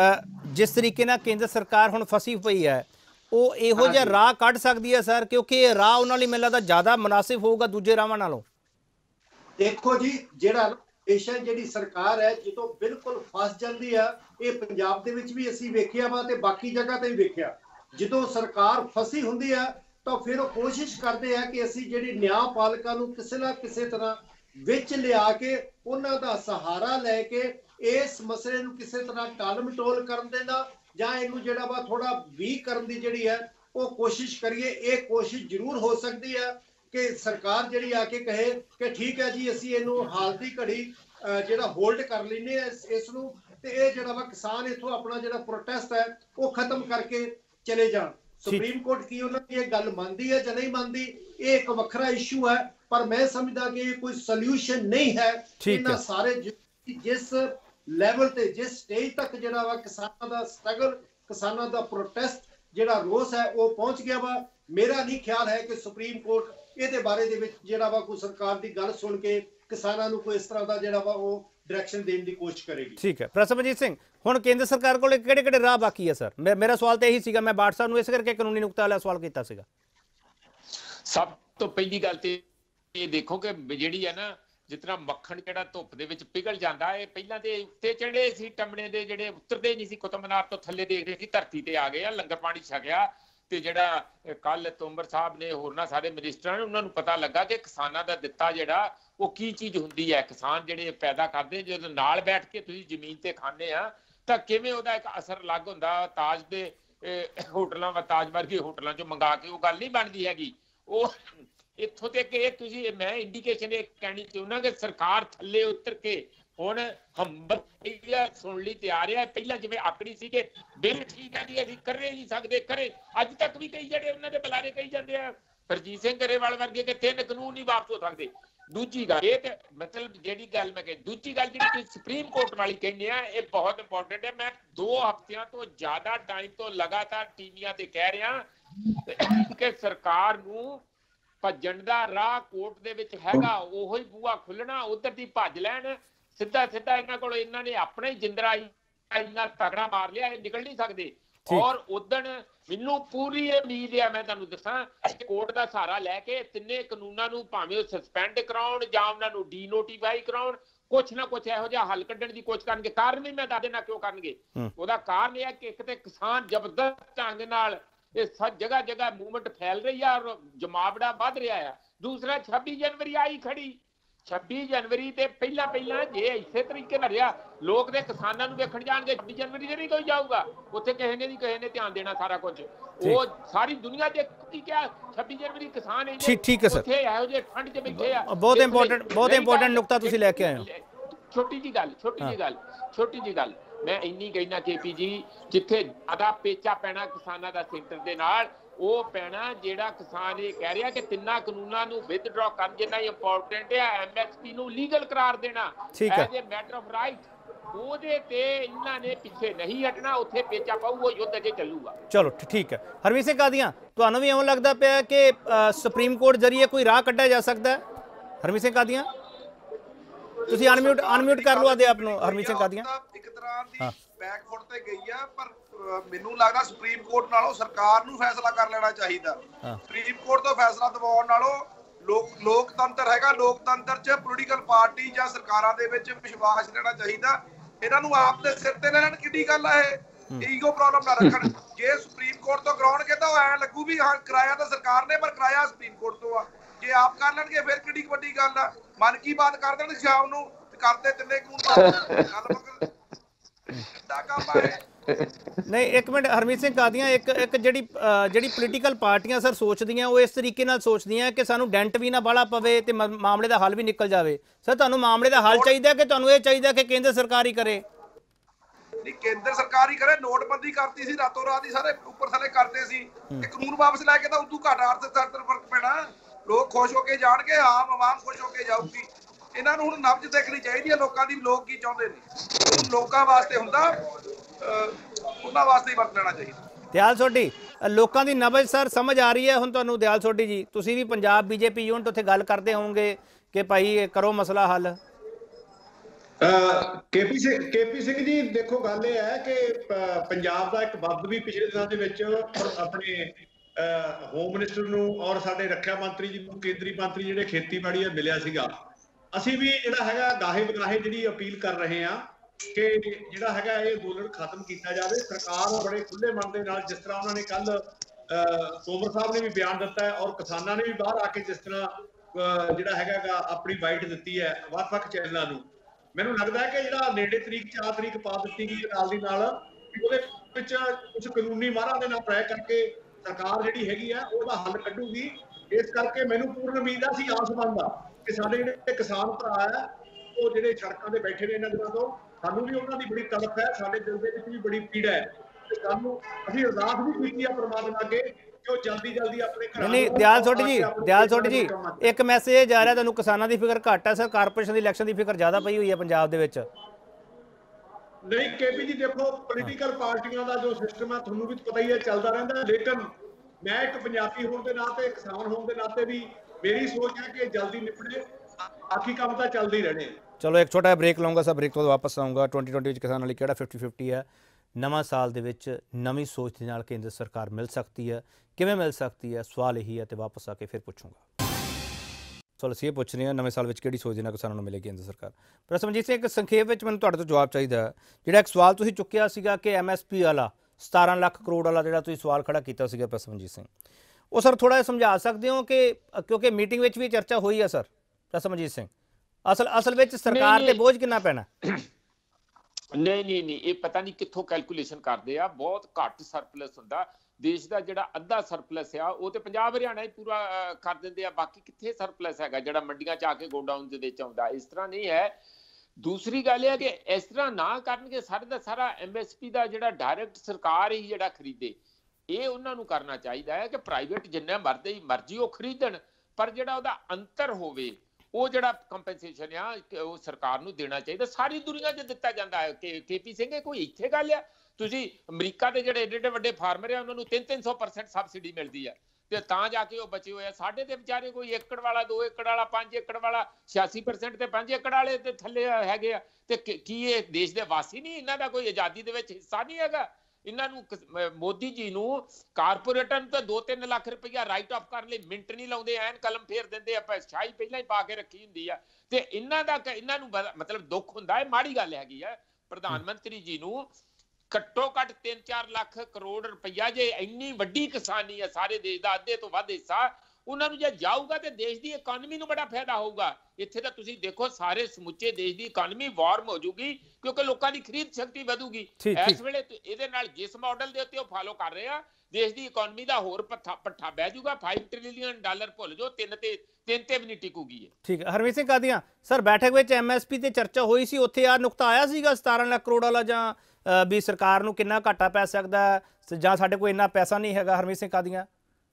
ਜਿਸ ਤਰੀਕੇ ਨਾਲ ਕੇਂਦਰ ਸਰਕਾਰ ਹੁਣ ਫਸੀ ਪਈ ਹੈ ਉਹ ਇਹੋ ਜਿਹਾ ਰਾਹ ਕੱਢ ਸਕਦੀ ਹੈ ਸਰ, ਕਿਉਂਕਿ ਇਹ ਰਾਹ ਉਹਨਾਂ ਲਈ ਮੈਨੂੰ ਲੱਗਦਾ ਜ਼ਿਆਦਾ ਮੁਨਾਸਿਬ ਹੋਊਗਾ ਦੂਜੇ ਰਾਹਾਂ ਨਾਲੋਂ। ਦੇਖੋ ਜੀ, ਜਿਹੜਾ ਪੇਸ਼ਾ ਜਿਹੜੀ ਸਰਕਾਰ ਹੈ ਜਦੋਂ ਬਿਲਕੁਲ ਫਸ ਜਾਂਦੀ ਆ, ਇਹ ਪੰਜਾਬ ਦੇ ਵਿੱਚ ਵੀ ਅਸੀਂ ਵੇਖਿਆ ਵਾ ਤੇ ਬਾਕੀ ਜਗ੍ਹਾ ਤੇ ਵੀ ਵੇਖਿਆ, ਜਦੋਂ ਸਰਕਾਰ ਫਸੀ ਹੁੰਦੀ ਆ ਤਾਂ ਫਿਰ ਉਹ ਕੋਸ਼ਿਸ਼ ਕਰਦੇ ਆ ਕਿ ਅਸੀਂ ਜਿਹੜੀ ਨਿਆਂਪਾਲਿਕਾ ਨੂੰ ਕਿਸੇ ਨਾ ਕਿਸੇ ਤਰ੍ਹਾਂ ਵਿੱਚ ਲਿਆ ਕੇ ਉਹਨਾਂ ਦਾ ਸਹਾਰਾ ਲੈ ਕੇ ਇਸ ਮਸਲੇ ਨੂੰ ਕਿਸੇ ਤਰ੍ਹਾਂ ਟਾਲ ਮਟੋਲ ਕਰਨ ਦੇ ਨਾਲ ਜਾਂ ਇਹਨੂੰ ਜਿਹੜਾ ਵਾ ਥੋੜਾ ਵੀਕ ਕਰਨ ਦੀ ਜਿਹੜੀ ਹੈ ਉਹ ਕੋਸ਼ਿਸ਼ ਕਰੀਏ। ਇਹ ਕੋਸ਼ਿਸ਼ ਜ਼ਰੂਰ ਹੋ ਸਕਦੀ ਹੈ ਕਿ ਸਰਕਾਰ ਜਿਹੜੀ ਆ ਕੇ ਕਹੇ ਕਿ ਠੀਕ ਹੈ ਜੀ ਅਸੀਂ ਇਹਨੂੰ ਹਾਲ ਦੀ ਘੜੀ ਜਿਹੜਾ ਹੋਲਡ ਕਰ ਲੈਨੇ ਆ ਇਸ ਨੂੰ ਤੇ ਇਹ ਜਿਹੜਾ ਵਾ ਕਿਸਾਨ ਇਥੋਂ ਆਪਣਾ ਜਿਹੜਾ ਪ੍ਰੋਟੈਸਟ ਹੈ ਉਹ ਖਤਮ ਕਰਕੇ ਚਲੇ ਜਾਣ। ਸੁਪਰੀਮ ਕੋਰਟ ਕੀ ਉਹਨਾਂ ਦੀ ਇਹ ਗੱਲ ਮੰਨਦੀ ਹੈ ਜਾਂ ਨਹੀਂ ਮੰਨਦੀ, ਇਹ ਇੱਕ ਵੱਖਰਾ ਇਸ਼ੂ ਹੈ, ਪਰ ਮੈਂ ਸਮਝਦਾ ਕਿ ਇਹ ਕੋਈ ਸੋਲੂਸ਼ਨ ਨਹੀਂ ਹੈ। ਇਹਨਾਂ ਸਾਰੇ ਜਿਸ ਲੈਵਲ ਤੇ ਜਿਸ ਸਟੇਜ ਤੱਕ ਜਿਹੜਾ ਵਾ ਕਿਸਾਨਾਂ ਦਾ ਸਟਰਗਲ ਕਿਸਾਨਾਂ ਦਾ ਪ੍ਰੋਟੈਸਟ ਜਿਹੜਾ ਰੋਸ ਹੈ ਉਹ ਪਹੁੰਚ ਗਿਆ ਵਾ, ਮੇਰਾ ਨਹੀਂ ਖਿਆਲ ਹੈ ਕਿ ਸੁਪਰੀਮ ਕੋਰਟ ਇਹਦੇ ਬਾਰੇ ਦੇ ਵਿੱਚ ਜਿਹੜਾ ਵਾ ਕੋਈ ਸਰਕਾਰ ਦੀ ਗੱਲ ਸੁਣ ਕੇ ਕਿਸਾਨਾਂ ਨੂੰ ਕੋਈ ਇਸ ਤਰ੍ਹਾਂ ਦਾ ਜਿਹੜਾ ਵਾ ਉਹ ਡਾਇਰੈਕਸ਼ਨ ਦੇਣ ਦੀ ਕੋਸ਼ਿਸ਼ ਕਰੇਗੀ। ਠੀਕ ਹੈ ਪ੍ਰਸਮਜੀਤ ਸਿੰਘ, ਹੁਣ ਕੇਂਦਰ ਸਰਕਾਰ ਕੋਲ ਕਿਹੜੇ ਕਿਹੜੇ ਰਾਹ ਬਾਕੀ ਹੈ ਸਰ? ਮੇਰਾ ਸਵਾਲ ਤਾਂ ਇਹੀ ਸੀਗਾ, ਮੈਂ ਬਾਟ ਸਾਹਿਬ ਨੂੰ ਇਸ ਕਰਕੇ ਕਾਨੂੰਨੀ ਨੁਕਤਾ ਵਾਲਾ ਸਵਾਲ ਕੀਤਾ ਸੀਗਾ। ਸਭ ਤੋਂ ਪਹਿਲੀ ਗੱਲ ਤੇ ਇਹ ਦੇਖੋ ਕਿ ਜਿਹੜੀ ਹੈ ਨਾ ਜਿਸ ਤਰ੍ਹਾਂ ਮੱਖਣ ਜਿਹੜਾ ਧੁੱਪ ਦੇ ਵਿੱਚ ਪਿਘਲ ਜਾਂਦਾ, ਇਹ ਪਹਿਲਾਂ ਤੇ ਉੱਤੇ ਚੜੇ ਸੀ ਟੰਬਣੇ ਦੇ ਜਿਹੜੇ ਉਤਰਦੇ ਨਹੀਂ ਸੀ, ਕੁਤਬ ਮੀਨਾਰ ਤੋਂ ਥੱਲੇ ਦੇਖਦੇ ਸੀ, ਧਰਤੀ ਤੇ ਆ ਗਏ ਆ, ਲੰਗਰ ਪਾਣੀ ਛਕਿਆ ਤੇ ਜਿਹੜਾ ਕੱਲ ਤੋਮਰ ਸਾਹਿਬ ਨੇ ਹੋਰਨਾਂ ਸਾਰੇ ਮਿਨਿਸਟਰਾਂ ਨੇ ਉਹਨਾਂ ਨੂੰ ਪਤਾ ਲੱਗਾ ਕਿ ਕਿਸਾਨਾਂ ਦਾ ਦਿੱਤਾ ਜਿਹੜਾ ਉਹ ਕੀ ਚੀਜ਼ ਹੁੰਦੀ ਹੈ। ਕਿਸਾਨ ਜਿਹੜੇ ਪੈਦਾ ਕਰਦੇ ਜਦੋਂ ਨਾਲ ਬੈਠ ਕੇ ਤੁਸੀਂ ਜ਼ਮੀਨ ਤੇ ਖਾਂਦੇ ਆ ਤਾਂ ਕਿਵੇਂ ਉਹਦਾ ਇੱਕ ਅਸਰ ਅਲੱਗ ਹੁੰਦਾ। ਤਾਜ ਦੇ ਹੋਟਲਾਂ ਵਾ ਤਾਜ ਵਰਗੇ ਹੋਟਲਾਂ ਚੋਂ ਮੰਗਾ ਕੇ ਉਹ ਗੱਲ ਨਹੀਂ ਬਣਦੀ ਹੈਗੀ। ਉਹ ਇੱਥੋਂ ਤੱਕ ਇਹ ਤੁਸੀਂ ਮੈਂ ਇੰਡੀਕੇਸ਼ਨ ਇਹ ਕਹਿਣੀ ਚਾਹੁੰਦਾ ਕਿ ਸਰਕਾਰ ਥੱਲੇ ਉਤਰ ਕੇ ਹੁਣ ਹੰਬਤ ਸੁਣ ਲਈ ਤਿਆਰ ਹੈ। ਪਹਿਲਾਂ ਜਿਵੇਂ ਆਕੜੀ ਸੀ ਕਿ ਬਿੱਲ ਠੀਕ ਹੈ ਜੀ ਅਸੀਂ ਕਰ ਨਹੀਂ ਸਕਦੇ ਕਰੇ, ਅੱਜ ਤੱਕ ਵੀ ਕਈ ਜਿਹੜੇ ਉਹਨਾਂ ਦੇ ਬੁਲਾਰੇ ਕਹੀ ਜਾਂਦੇ ਆ ਹਰਜੀਤ ਸਿੰਘ ਗਰੇਵਾਲ ਵਰਗੇ ਕਿ ਤਿੰਨ ਕਾਨੂੰਨ ਨਹੀਂ ਵਾਪਸ ਹੋ ਸਕਦੇ। ਦੂਜੀ ਗੱਲ ਇਹ ਤੇ ਮਤਲਬ ਜਿਹੜੀ ਗੱਲ ਮੈਂ ਕਹੀ ਦੂਜੀ ਗੱਲ ਜਿਹੜੀ ਤੁਸੀਂ ਸੁਪਰੀਮ ਕੋਰਟ ਵਾਲੀ ਕਹਿੰਦੇ ਆ ਇਹ ਬਹੁਤ ਇੰਪੋਰਟੈਂਟ ਹੈ। ਮੈਂ ਦੋ ਹਫ਼ਤਿਆਂ ਤੋਂ ਜ਼ਿਆਦਾ ਟਾਈਮ ਤੋਂ ਲਗਾਤਾਰ ਟੀਵੀਆਂ ਤੇ ਕਹਿ ਰਿਹਾ ਕਿ ਸਰਕਾਰ ਨੂੰ ਭੱਜਣ ਦਾ ਰਾਹ ਕੋਰਟ ਦੇ ਵਿੱਚ ਹੈਗਾ, ਉਹੋ ਹੀ ਬੂਹਾ ਖੁੱਲਣਾ, ਉਧਰ ਦੀ ਭੱਜ ਲੈਣ ਸਿੱਧਾ ਸਿੱਧਾ। ਇਹਨਾਂ ਕੋਲ ਇਹਨਾਂ ਨੇ ਆਪਣਾ ਹੀ ਜਿੰਦਰਾ ਇੰਨਾ ਤਗੜਾ ਮਾਰ ਲਿਆ, ਇਹ ਨਿਕਲ ਨਹੀਂ ਸਕਦੇ। ਔਰ ਉਦਣ ਮੈਨੂੰ ਪੂਰੀ ਉਮੀਦ ਹੈ, ਮੈਂ ਤੁਹਾਨੂੰ ਦੱਸਾਂ, ਕੋਰਟ ਦਾ ਸਹਾਰਾ ਲੈ ਕੇ ਤਿੰਨੇ ਕਾਨੂੰਨਾਂ ਨੂੰ ਭਾਵੇਂ ਉਹ ਸਸਪੈਂਡ ਕਰਾਉਣ ਜਾਂ ਉਹਨਾਂ ਨੂੰ ਡੀ ਨੋਟੀਫਾਈ ਕਰਾਉਣ, ਕੁਛ ਨਾ ਕੁਛ ਇਹੋ ਜਿਹਾ ਹੱਲ ਕੱਢਣ ਦੀ ਕੋਸ਼ਿਸ਼ ਕਰਨਗੇ। ਕਾਰਨ ਵੀ ਮੈਂ ਦੱਸ ਦੇਣਾ ਕਿਉਂ ਕਰਨਗੇ। ਉਹਦਾ ਕਾਰਨ ਇਹ ਹੈ ਕਿ ਇੱਕ ਤੇ ਕਿਸਾਨ ਜ਼ਬਰਦਸਤ ਢੰਗ ਨਾਲ ਇਹ ਸਭ ਜਗ੍ਹਾ ਜਗ੍ਹਾ ਮੂਵਮੈਂਟ ਫੈਲ ਰਹੀ ਆ ਔਰ ਜਮਾਵੜਾ ਵੱਧ ਰਿਹਾ ਆ। ਦੂਸਰਾ ਛੱਬੀ ਜਨਵਰੀ ਆਈ ਖੜੀ, ਛੱਬੀ ਜਨਵਰੀ ਤੇ ਪਹਿਲਾਂ ਪਹਿਲਾਂ ਜੇ ਇਸੇ ਤਰੀਕੇ ਨਾਲ ਰਿਹਾ ਲੋਕ ਦੇ ਕਿਸਾਨਾਂ ਨੂੰ ਵੇਖਣ ਜਾਣਗੇ, ਛੱਬੀ ਜਨਵਰੀ ਤੇ ਨਹੀਂ ਕੋਈ ਜਾਊਗਾ ਉੱਥੇ, ਕਿਸੇ ਨੇ ਨਹੀਂ ਕਿਸੇ ਨੇ ਧਿਆਨ ਦੇਣਾ ਸਾਰਾ ਕੁਝ। ਉਹ ਸਾਰੀ ਦੁਨੀਆ ਦੇ ਕੀ ਕਿਹਾ ਛੱਬੀ ਜਨਵਰੀ ਕਿਸਾਨ ਇੰਨੇ ਠੀਕ ਹੈ ਸਰ, ਉੱਥੇ ਇਹੋ ਜਿਹੇ ਠੰਡ 'ਚ ਬੈਠੇ ਆ। ਬਹੁਤ ਇੰਪੋਰਟੈਂਟ ਬਹੁਤ ਇੰਪੋਰਟੈਂਟ ਨੁਕਤਾ ਤੁਸੀਂ ਲੈ ਕੇ ਆਏ ਹੋ। ਛੋਟੀ ਜੀ ਗੱਲ ਛੋਟੀ ਜੀ ਗੱਲ ਛੋਟੀ ਜੀ ਗੱਲ ਮੈਂ ਇੰਨੀ ਕਹਿਣਾ ਕੇਪੀ ਜੀ, ਜਿੱਥੇ ਜ਼ਿਆਦਾ ਪੇਚਾ ਪੈਣਾ ਕਿਸਾਨਾਂ ਦਾ ਸੈਂਟਰ ਦੇ ਨਾਲ, ਉਹ ਪੈਣਾ ਜਿਹੜਾ ਕਿਸਾਨ ਇਹ ਕਹਿ ਰਿਹਾ ਕਿ ਤਿੰਨਾਂ ਕਾਨੂੰਨਾਂ ਨੂੰ ਵਿਦਡਰਾ ਕਰਨ ਜਿੰਨਾ ਇੰਪੋਰਟੈਂਟ ਹੈ ਐਮਐਸਪੀ ਨੂੰ ਲੀਗਲ ਕਰਾਰ ਦੇਣਾ as a matter of right, ਉਹਦੇ ਤੇ ਇਹਨਾਂ ਨੇ ਪਿੱਛੇ ਨਹੀਂ ਹਟਣਾ। ਉੱਥੇ ਪੇਚਾ ਪਾਊ, ਉਹ ਯੁੱਧ ਅਜੇ ਚੱਲੂਗਾ। ਚਲੋ ਠੀਕ ਹੈ। ਹਰਮੀਤ ਸਿੰਘ ਕਾਦੀਆਂ, ਤੁਹਾਨੂੰ ਵੀ ਇਉਂ ਲੱਗਦਾ ਪਿਆ ਕਿ ਸੁਪਰੀਮ ਕੋਰਟ ਜ਼ਰੀਏ ਕੋਈ ਰਾਹ ਕੱਢਿਆ ਜਾ ਸਕਦਾ ਹੈ? ਹਰਮੀਤ ਸਿੰਘ ਕਾਦੀਆਂ ਤੁਸੀਂ ਅਨਮਿਊਟ ਅਨਮਿਊਟ ਕਰ ਲਓ ਆਦੇ ਆਪ ਨੂੰ। ਹਰਮੀਤ ਸਿੰਘ ਕਾਦੀਆਂ ਇੱਕ ਤਰ੍ਹਾਂ ਦੀ ਬੈਕਫੁੱਟ ਤੇ ਗਈ ਆ, ਪਰ ਮੈਨੂੰ ਲੱਗਦਾ ਸੁਪਰੀਮ ਕੋਰਟ ਨਾਲੋਂ ਸਰਕਾਰ ਨੂੰ ਫੈਸਲਾ ਕਰ ਲੈਣਾ ਚਾਹੀਦਾ। ਸੁਪਰੀਮ ਕੋਰਟ ਤੋਂ ਫੈਸਲਾ ਦਿਵਾਉਣ ਨਾਲੋਂ ਲੋਕ ਲੋਕਤੰਤਰ ਹੈਗਾ, ਲੋਕਤੰਤਰ 'ਚ ਪੋਲੀਟੀਕਲ ਪਾਰਟੀ ਜਾਂ ਸਰਕਾਰਾਂ ਦੇ ਵਿੱਚ ਵਿਸ਼ਵਾਸ ਲੈਣਾ ਚਾਹੀਦਾ। ਇਹਨਾਂ ਨੂੰ ਆਪ ਦੇ ਸਿਰ ਤੇ ਲੈਣ ਕਿੱਡੀ ਗੱਲ ਆ ਇਹ, ਈਗੋ ਪ੍ਰੋਬਲਮ ਨਾ ਰੱਖਣ। ਜੇ ਸੁਪਰੀਮ ਕੋਰਟ ਤੋਂ ਕਰਾਉਣਗੇ ਤਾਂ ਐਂ ਲੱਗੂ ਵੀ ਹਾਂ ਕਰਾਇਆ ਤਾਂ ਸਰਕਾਰ ਨੇ, ਪਰ ਕਰਾਇਆ ਸੁਪਰੀਮ ਕੋਰਟ ਤੋਂ ਆ। ਜੇ ਆਪ ਕਰ ਲੈਣਗੇ ਫਿਰ ਕਿੱਡੀ ਵੱਡੀ ਗੱਲ ਆ। ਮਨ ਕੀ ਬਾਤ ਕਰ ਦੇਣ ਸ਼ਾਮ ਨੂੰ, ਕਰਦੇ ਤਿੰਨੇ ਕਾਨੂੰਨ ਦਾ ਕੰਮ ਆ। ਨਹੀਂ ਇੱਕ ਮਿੰਟ ਹਰਮੀਤ ਸਿੰਘ ਕਾਦੀਆਂ, ਇੱਕ ਇੱਕ ਜਿਹੜੀ ਜਿਹੜੀ ਪੋਲੀਟੀਕਲ ਪਾਰਟੀਆਂ ਸਰ ਸੋਚਦੀਆਂ ਉਹ ਇਸ ਤਰੀਕੇ ਨਾਲ ਸੋਚਦੀਆਂ ਕਿ ਸਾਨੂੰ ਡੈਂਟ ਵੀ ਨਾ ਬਾਹਲਾ ਪਵੇ ਤੇ ਮਾਮਲੇ ਦਾ ਹੱਲ ਵੀ ਨਿਕਲ ਜਾਵੇ। ਸਰ ਤੁਹਾਨੂੰ ਮਾਮਲੇ ਦਾ ਹੱਲ ਚਾਹੀਦਾ ਕਿ ਤੁਹਾਨੂੰ ਇਹ ਚਾਹੀਦਾ ਕਿ ਕੇਂਦਰ ਸਰਕਾਰ ਹੀ ਕਰੇ? ਨਹੀਂ, ਕੇਂਦਰ ਸਰਕਾਰ ਹੀ ਕਰੇ। ਨੋਟਬੰਦੀ ਕਰਤੀ ਸੀ ਰਾਤੋਂ ਰਾਤ ਹੀ, ਸਾਰੇ ਉੱਪਰ ਥੱਲੇ ਕਰਦੇ ਸੀ। ਇਹ ਕਾਨੂੰਨ ਵਾਪਸ ਲੈ ਕੇ ਤਾਂ ਉਦੋਂ ਘੱਟ ਅਰਥ ਫਰਕ ਪੈਣਾ, ਲੋਕ ਖੁਸ਼ ਹੋ ਕੇ ਜਾਣਗੇ, ਆਮ ਆਵਾਮ ਖੁਸ਼ ਹੋ ਕੇ ਜਾਊਗੀ। ਇਹਨਾਂ ਨੂੰ ਹੁਣ ਨਬਜ਼ ਦੇਖਣੀ ਚਾਹੀਦੀ ਹੈ ਲੋਕਾਂ ਦੀ, ਲੋਕ ਕੀ ਚਾਹੁੰਦੇ ਨੇ। ਲੋਕਾਂ ਵਾਸਤੇ ਹੁੰਦਾ, ਉਹਨਾਂ ਵਾਸਤੇ ਹੀ ਵਰਤ ਲੈਣਾ ਚਾਹੀਦਾ। ਦਿਆਲ ਸੋਢੀ, ਲੋਕਾਂ ਦੀ ਨਬਜ਼ ਸਰ ਸਮਝ ਆ ਰਹੀ ਹੈ ਹੁਣ ਤੁਹਾਨੂੰ? ਦਿਆਲ ਸੋਢੀ ਜੀ, ਤੁਸੀਂ ਵੀ ਪੰਜਾਬ ਬੀਜੇਪੀ ਯੂਨਿਟ ਉੱਥੇ ਗੱਲ ਕਰਦੇ ਹੋਵੋਗੇ ਕਿ ਭਾਈ ਕਰੋ ਮਸਲਾ ਹੱਲ। ਕੇਪੀ ਸਿੰਘ ਕੇਪੀ ਸਿੰਘ ਜੀ, ਦੇਖੋ ਗੱਲ ਇਹ ਹੈ ਕਿ ਪੰਜਾਬ ਦਾ ਇੱਕ ਵੱਧ ਵੀ ਪਿਛਲੇ ਦਿਨਾਂ ਦੇ ਵਿੱਚ ਆਪਣੇ ਹੋਮ ਮਿਨਿਸਟਰ ਨੂੰ ਔਰ ਸਾਡੇ ਰੱਖਿਆ ਮੰਤਰੀ ਜੀ ਨੂੰ, ਕੇਂਦਰੀ ਮੰਤਰੀ ਜਿਹੜੇ ਖੇਤੀਬਾੜੀ ਆ ਮਿਲਿਆ ਸੀਗਾ। ਅਸੀਂ ਵੀ ਜਿਹੜਾ ਹੈਗਾ ਗਾਹੇ ਬਗਾਹੇ ਜਿਹੜੀ ਅਪੀਲ ਕਰ ਰਹੇ ਹਾਂ ਕਿ ਜਿਹੜਾ ਹੈਗਾ ਇਹ ਅੰਦੋਲਨ ਖਤਮ ਕੀਤਾ ਜਾਵੇ। ਸਰਕਾਰ ਬੜੇ ਖੁੱਲੇ ਮਨ ਦੇ ਨਾਲ, ਜਿਸ ਤਰ੍ਹਾਂ ਉਹਨਾਂ ਨੇ ਕੱਲ ਤੋਮਰ ਸਾਹਿਬ ਨੇ ਵੀ ਬਿਆਨ ਦਿੱਤਾ ਹੈ ਔਰ ਕਿਸਾਨਾਂ ਨੇ ਵੀ ਬਾਹਰ ਆ ਕੇ ਜਿਸ ਤਰ੍ਹਾਂ ਜਿਹੜਾ ਹੈਗਾ ਆਪਣੀ ਬਾਈਟ ਦਿੱਤੀ ਹੈ ਵੱਖ-ਵੱਖ ਚੈਨਲਾਂ ਨੂੰ, ਮੈਨੂੰ ਲੱਗਦਾ ਹੈ ਕਿ ਜਿਹੜਾ ਨੇੜੇ ਤਰੀਕ ਚਾਰ ਤਰੀਕ ਪਾ ਦਿੱਤੀ ਗਈ ਨਾਲ ਦੀ ਨਾਲ, ਉਹਦੇ ਵਿੱਚ ਕੁਝ ਕਾਨੂੰਨੀ ਮਾਹਰਾਂ ਦੇ ਨਾਲ ਤੈਅ ਕਰਕੇ ਸਰਕਾਰ ਜਿਹੜੀ ਹੈਗੀ ਆ ਉਹਦਾ ਹੱਲ ਕੱਢੂਗੀ। ਇਸ ਕਰਕੇ ਮੈਨੂੰ ਪੂਰਨ ਉਮੀਦ ਆ, ਅਸੀਂ ਆਸਮੰਦ ਆ ਕਿ ਸਾਡੇ ਜਿਹੜੇ ਕਿਸਾਨ ਭਰਾ ਆ ਉਹ ਜਿਹੜੇ ਸੜਕਾਂ ਤੇ ਬੈਠੇ ਨੇ ਇਹਨਾਂ ਦਿਨਾਂ ਤੋਂ, ਸਾਨੂੰ ਵੀ ਉਹਨਾਂ ਦੀ ਬੜੀ ਤੜਫ ਹੈ, ਸਾਡੇ ਦਿਲ ਦੇ ਵਿੱਚ ਵੀ ਬੜੀ ਪੀੜਾ ਹੈ ਤੇ ਸਾਨੂੰ ਅਸੀਂ ਅਰਦਾਸ ਵੀ ਕੀਤੀ ਆ ਪਰਮਾਤਮਾ ਅੱਗੇ ਕਿ ਉਹ ਜਲਦੀ ਜਲਦੀ ਆਪਣੇ ਘਰਾਂ ਨਹੀਂ ਦਿਆਲ ਸੋਢੀ ਜੀ ਦਿਆਲ ਸੋਢੀ ਜੀ ਇੱਕ ਮੈਸੇਜ ਜਾ ਰਿਹਾ ਤੁਹਾਨੂੰ, ਕਿਸਾਨਾਂ ਦੀ ਫਿਕਰ ਘੱਟ ਹੈ ਸਰ, ਕਾਰਪੋਰੇਸ਼ਨ ਦੀ ਇਲੈਕਸ਼ਨ ਦੀ ਫਿਕਰ ਜ਼ਿਆਦਾ ਪਈ ਹੋਈ ਹੈ ਪੰਜਾਬ ਦੇ ਵਿੱਚ। ਨਹੀਂ ਕੇਪੀ ਜੀ, ਦੇਖੋ ਪੋਲੀਟੀਕਲ ਪਾਰਟੀਆਂ ਦਾ ਜੋ ਸਿਸਟਮ ਹੈ ਤੁਹਾਨੂੰ ਵੀ ਪਤਾ ਹੀ ਹੈ ਚੱਲਦਾ ਰਹਿੰਦਾ, ਲੇਕਿਨ ਮੈਂ ਇੱਕ ਪੰਜਾਬੀ ਹੋਣ ਦੇ ਨਾਤੇ, ਕਿਸਾਨ ਹੋਣ ਦੇ ਨਾਤੇ ਵੀ ਮੇਰੀ ਸੋਚ ਹੈ ਕਿ ਜਲਦੀ ਨਿਪਟੇ, ਬਾਕੀ ਕੰਮ ਤਾਂ ਚੱਲਦੇ ਹੀ ਰਹਿਣੇ। ਚਲੋ ਇੱਕ ਛੋਟਾ ਬ੍ਰੇਕ ਲਵਾਂਗਾ ਸਰ, ਬ੍ਰੇਕ ਤੋਂ ਵਾਪਸ ਆਊਂਗਾ। ਟਵੈਂਟੀ ਟਵੈਂਟੀ ਵਿੱਚ ਕਿਸਾਨਾਂ ਲਈ ਕਿਹੜਾ ਫਿਫਟੀ ਫਿਫਟੀ ਹੈ? ਨਵਾਂ ਸਾਲ ਦੇ ਵਿੱਚ ਨਵੀਂ ਸੋਚ ਦੇ ਨਾਲ ਕੇਂਦਰ ਸਰਕਾਰ ਮਿਲ ਸਕਦੀ ਹੈ, ਕਿਵੇਂ ਮਿਲ ਸਕਦੀ ਹੈ? ਸਵਾਲ ਇਹੀ ਹੈ ਤੇ ਵਾਪਸ ਆ ਕੇ ਫਿਰ ਪੁੱਛੂੰਗਾ। ਚਲੋ ਅਸੀਂ ਇਹ ਪੁੱਛ ਰਹੇ ਹਾਂ ਨਵੇਂ ਸਾਲ ਵਿੱਚ ਕਿਹੜੀ ਸੋਚ ਦੇ ਨਾਲ ਕਿਸਾਨਾਂ ਨੂੰ ਮਿਲੇਗੀ ਕੇਂਦਰ ਸਰਕਾਰ। ਪਰ ਸਮਝੀ ਸੀ ਇੱਕ ਸੰਖੇਪ ਵਿੱਚ ਮੈਨੂੰ ਤੁਹਾਡੇ ਤੋਂ ਜਵਾਬ ਚਾਹੀਦਾ। ਜਿਹੜਾ ਇੱਕ ਸਵਾਲ ਤੁਸੀਂ ਚੁੱਕਿਆ ਸੀਗਾ ਕਿ ਐਮ ਐਸ ਪੀ ਵਾਲਾ ਸਤਾਰਾਂ ਲੱਖ ਕਰੋੜ ਵਾਲਾ ਜਿਹੜਾ ਤੁਸੀਂ ਸਵਾਲ ਖੜਾ ਕੀਤਾ ਸੀਗਾ ਪ੍ਰਸਮਜੀਤ ਸਿੰਘ, ਉਹ ਸਰ ਥੋੜ੍ਹਾ ਜਿਹਾ ਸਮਝਾ ਸਕਦੇ ਹੋ ਕਿ ਕਿਉਂਕਿ ਮੀਟਿੰਗ ਵਿੱਚ ਵੀ ਚਰਚਾ ਹੋਈ ਹੈ ਸਰ ਪ੍ਰਸਮਜੀਤ ਸਿੰਘ, ਅਸਲ ਅਸਲ ਵਿੱਚ ਸਰਕਾਰ ਤੇ ਬੋਝ ਕਿੰਨਾ ਪੈਣਾ? ਨਹੀਂ ਨਹੀਂ ਨਹੀਂ ਇਹ ਪਤਾ ਨਹੀਂ ਕਿੱਥੋਂ ਕੈਲਕੂਲੇਸ਼ਨ ਕਰਦੇ ਆ, ਬਹੁਤ ਘੱਟ ਸਰਪਲਸ ਹੁੰਦਾ ਦੇਸ਼ ਦਾ। ਜਿਹੜਾ ਅੱਧਾ ਸਰਪਲਸ ਆ ਉਹ ਤੇ ਪੰਜਾਬ ਹਰਿਆਣਾ ਹੀ ਪੂਰਾ ਕਰ ਦਿੰਦੇ ਆ, ਬਾਕੀ ਕਿੱਥੇ ਸਰਪਲਸ ਹੈਗਾ ਜਿਹੜਾ ਮੰਡੀਆਂ ਚ ਆ ਕੇ ਗੋਡਾਊਨ ਦੇ ਵਿੱਚ ਆਉਂਦਾ? ਇਸ ਤਰ੍ਹਾਂ ਨਹੀਂ ਹੈ। ਦੂਸਰੀ ਗੱਲ ਇਹ ਹੈ ਕਿ ਇਸ ਤਰ੍ਹਾਂ ਨਾ ਕਰਨਗੇ, ਸਾਰੇ ਦਾ ਸਾਰਾ ਐਮਐਸਪੀ ਦਾ ਜਿਹੜਾ ਡਾਇਰੈਕਟ ਸਰਕਾਰ ਹੀ ਜਿਹੜਾ ਖਰੀਦੇ, ਇਹ ਉਹਨਾਂ ਨੂੰ ਕਰਨਾ ਚਾਹੀਦਾ ਹੈ ਕਿ ਪ੍ਰਾਈਵੇਟ ਜਿੰਨੇ ਮਰਦੇ ਹੀ ਮਰਜ਼ੀ ਉਹ ਖਰੀਦਣ, ਪਰ ਜਿਹੜਾ ਉਹਦਾ ਅੰਤਰ ਹੋਵੇ ਉਹ ਜਿਹੜਾ ਕੰਪਨਸੇਸ਼ਨ ਆ ਉਹ ਸਰਕਾਰ ਨੂੰ ਦੇਣਾ ਚਾਹੀਦਾ। ਸਾਰੀ ਦੁਨੀਆ 'ਚ ਦਿੱਤਾ ਜਾਂਦਾ ਹੈ। ਕਿ ਕੇਪੀ ਸਿੰਘ ਕੋਈ ਇੱਥੇ ਗੱਲ ਆ? ਤੁਸੀਂ ਅਮਰੀਕਾ ਦੇ ਜਿਹੜੇ ਏਡੇ ਏਡੇ ਵੱਡੇ ਫਾਰਮਰ ਆ ਉਹਨਾਂ ਨੂੰ ਤਿੰਨ ਤਿੰਨ ਸੌ ਪਰਸੈਂਟ ਸਬਸਿਡੀ ਮਿਲਦੀ ਆ, ਤੇ ਤਾਂ ਜਾ ਕੇ ਉਹ ਬਚੇ ਹੋਏ ਆ। ਸਾਡੇ ਤੇ ਵਿਚਾਰੇ ਕੋਈ ਏਕੜ ਵਾਲਾ, ਦੋ ਏਕੜ ਵਾਲਾ, ਪੰਜ ਏਕੜ ਵਾਲਾ, ਛਿਆਸੀ ਪਰਸੈਂਟ ਤੇ ਪੰਜ ਏਕੜ ਵਾਲੇ ਤੇ ਥੱਲੇ ਹੈਗੇ ਆ। ਤੇ ਕੀ ਇਹ ਦੇਸ਼ ਦੇ ਵਾਸੀ ਨਹੀਂ? ਇਹਨਾਂ ਦਾ ਕੋਈ ਆਜ਼ਾਦੀ ਦੇ ਵਿੱਚ ਹਿੱਸਾ ਨਹੀਂ ਹੈਗਾ? ਇਹਨਾਂ ਨੂੰ ਮੋਦੀ ਜੀ ਨੂੰ ਕਾਰਪੋਰੇਟਾਂ ਨੂੰ ਤਾਂ ਦੋ ਤਿੰਨ ਲੱਖ ਰੁਪਈਆ ਰਾਈਟ ਆਫ ਕਰਨ ਲਈ ਮਿੰਟ ਨਹੀਂ ਲਾਉਂਦੇ, ਐਨ ਕਲਮ ਫੇਰ ਦਿੰਦੇ ਆ, ਸ਼ਾਹੀ ਪਹਿਲਾਂ ਹੀ ਪਾ ਕੇ ਰੱਖੀ ਹੁੰਦੀ ਆ। ਤੇ ਇਹਨਾਂ ਦਾ ਇਹਨਾਂ ਨੂੰ ਮਤਲਬ ਦੁੱਖ ਹੁੰਦਾ ਹੈ, ਮਾੜੀ ਗੱਲ ਹੈਗੀ ਆ। ਪ੍ਰਧਾਨ ਮੰਤਰੀ ਜੀ ਨੂੰ ਘੱਟੋ ਘੱਟ ਤਿੰਨ ਚਾਰ ਲੱਖ ਕਰੋੜ ਰੁਪਈਆ, ਜੇ ਇੰਨੀ ਵੱਡੀ ਕਿਸਾਨੀ ਆ ਸਾਰੇ ਦੇਸ਼ ਦਾ, ਅੱਧੇ ਤੋਂ ਵੱਧ ਹਿੱਸਾ ਉਹਨਾਂ ਨੂੰ ਜੇ ਜਾਊਗਾ ਤੇ ਦੇਸ਼ ਦੀ ਇਕਨੋਮੀ ਨੂੰ ਬੜਾ ਫਾਇਦਾ ਹੋਊਗਾ। ਇੱਥੇ ਤਾਂ ਤੁਸੀਂ ਦੇਖੋ ਸਾਰੇ ਸਮੁੱਚੇ ਦੇਸ਼ ਦੀ ਇਕਨੋਮੀ ਵਾਰਮ ਹੋ ਜੂਗੀ, ਕਿਉਂਕਿ ਲੋਕਾਂ ਦੀ ਖਰੀਦ ਸ਼ਕਤੀ ਵਧੂਗੀ। ਇਸ ਵੇਲੇ ਇਹਦੇ ਨਾਲ ਜਿਸ ਮਾਡਲ ਦੇ ਉੱਤੇ ਉਹ ਫਾਲੋ ਕਰ ਰਹੇ ਆ, ਦੇਸ਼ ਦੀ ਇਕਨੋਮੀ ਦਾ ਹੋਰ ਪੱਠਾ ਪੱਠਾ ਬਹਿ ਜੂਗਾ। ਪੰਜ ਟ੍ਰਿਲੀਅਨ ਡਾਲਰ ਭੁੱਲ ਜਾਓ, ਤਿੰਨ ਤੇ ਤਿੰਨ ਤੇ ਵੀ ਨਹੀਂ ਟਿਕੂਗੀ। ਠੀਕ ਹੈ। ਹਰਮੀਤ ਸਿੰਘ ਕਾਦੀਆਂ ਸਰ, ਬੈਠਕ ਵਿੱਚ ਐਮਐਸਪੀ ਤੇ ਚਰਚਾ ਹੋਈ ਸੀ, ਉੱਥੇ ਆ ਨੁਕਤਾ ਆਇਆ ਸੀਗਾ ਸਤਾਰਾਂ ਲੱਖ ਕਰੋੜ ਵਾਲਾ, ਜਾਂ ਵੀ ਸਰਕਾਰ ਨੂੰ ਕਿੰਨਾ ਘਾਟਾ ਪੈ ਸਕਦਾ, ਜਾਂ ਸਾਡੇ ਕੋਲ ਇੰਨਾ ਪੈਸਾ ਨਹੀਂ ਹੈਗਾ? ਹਰਮੀਤ ਸਿੰਘ ਕਾਦੀਆਂ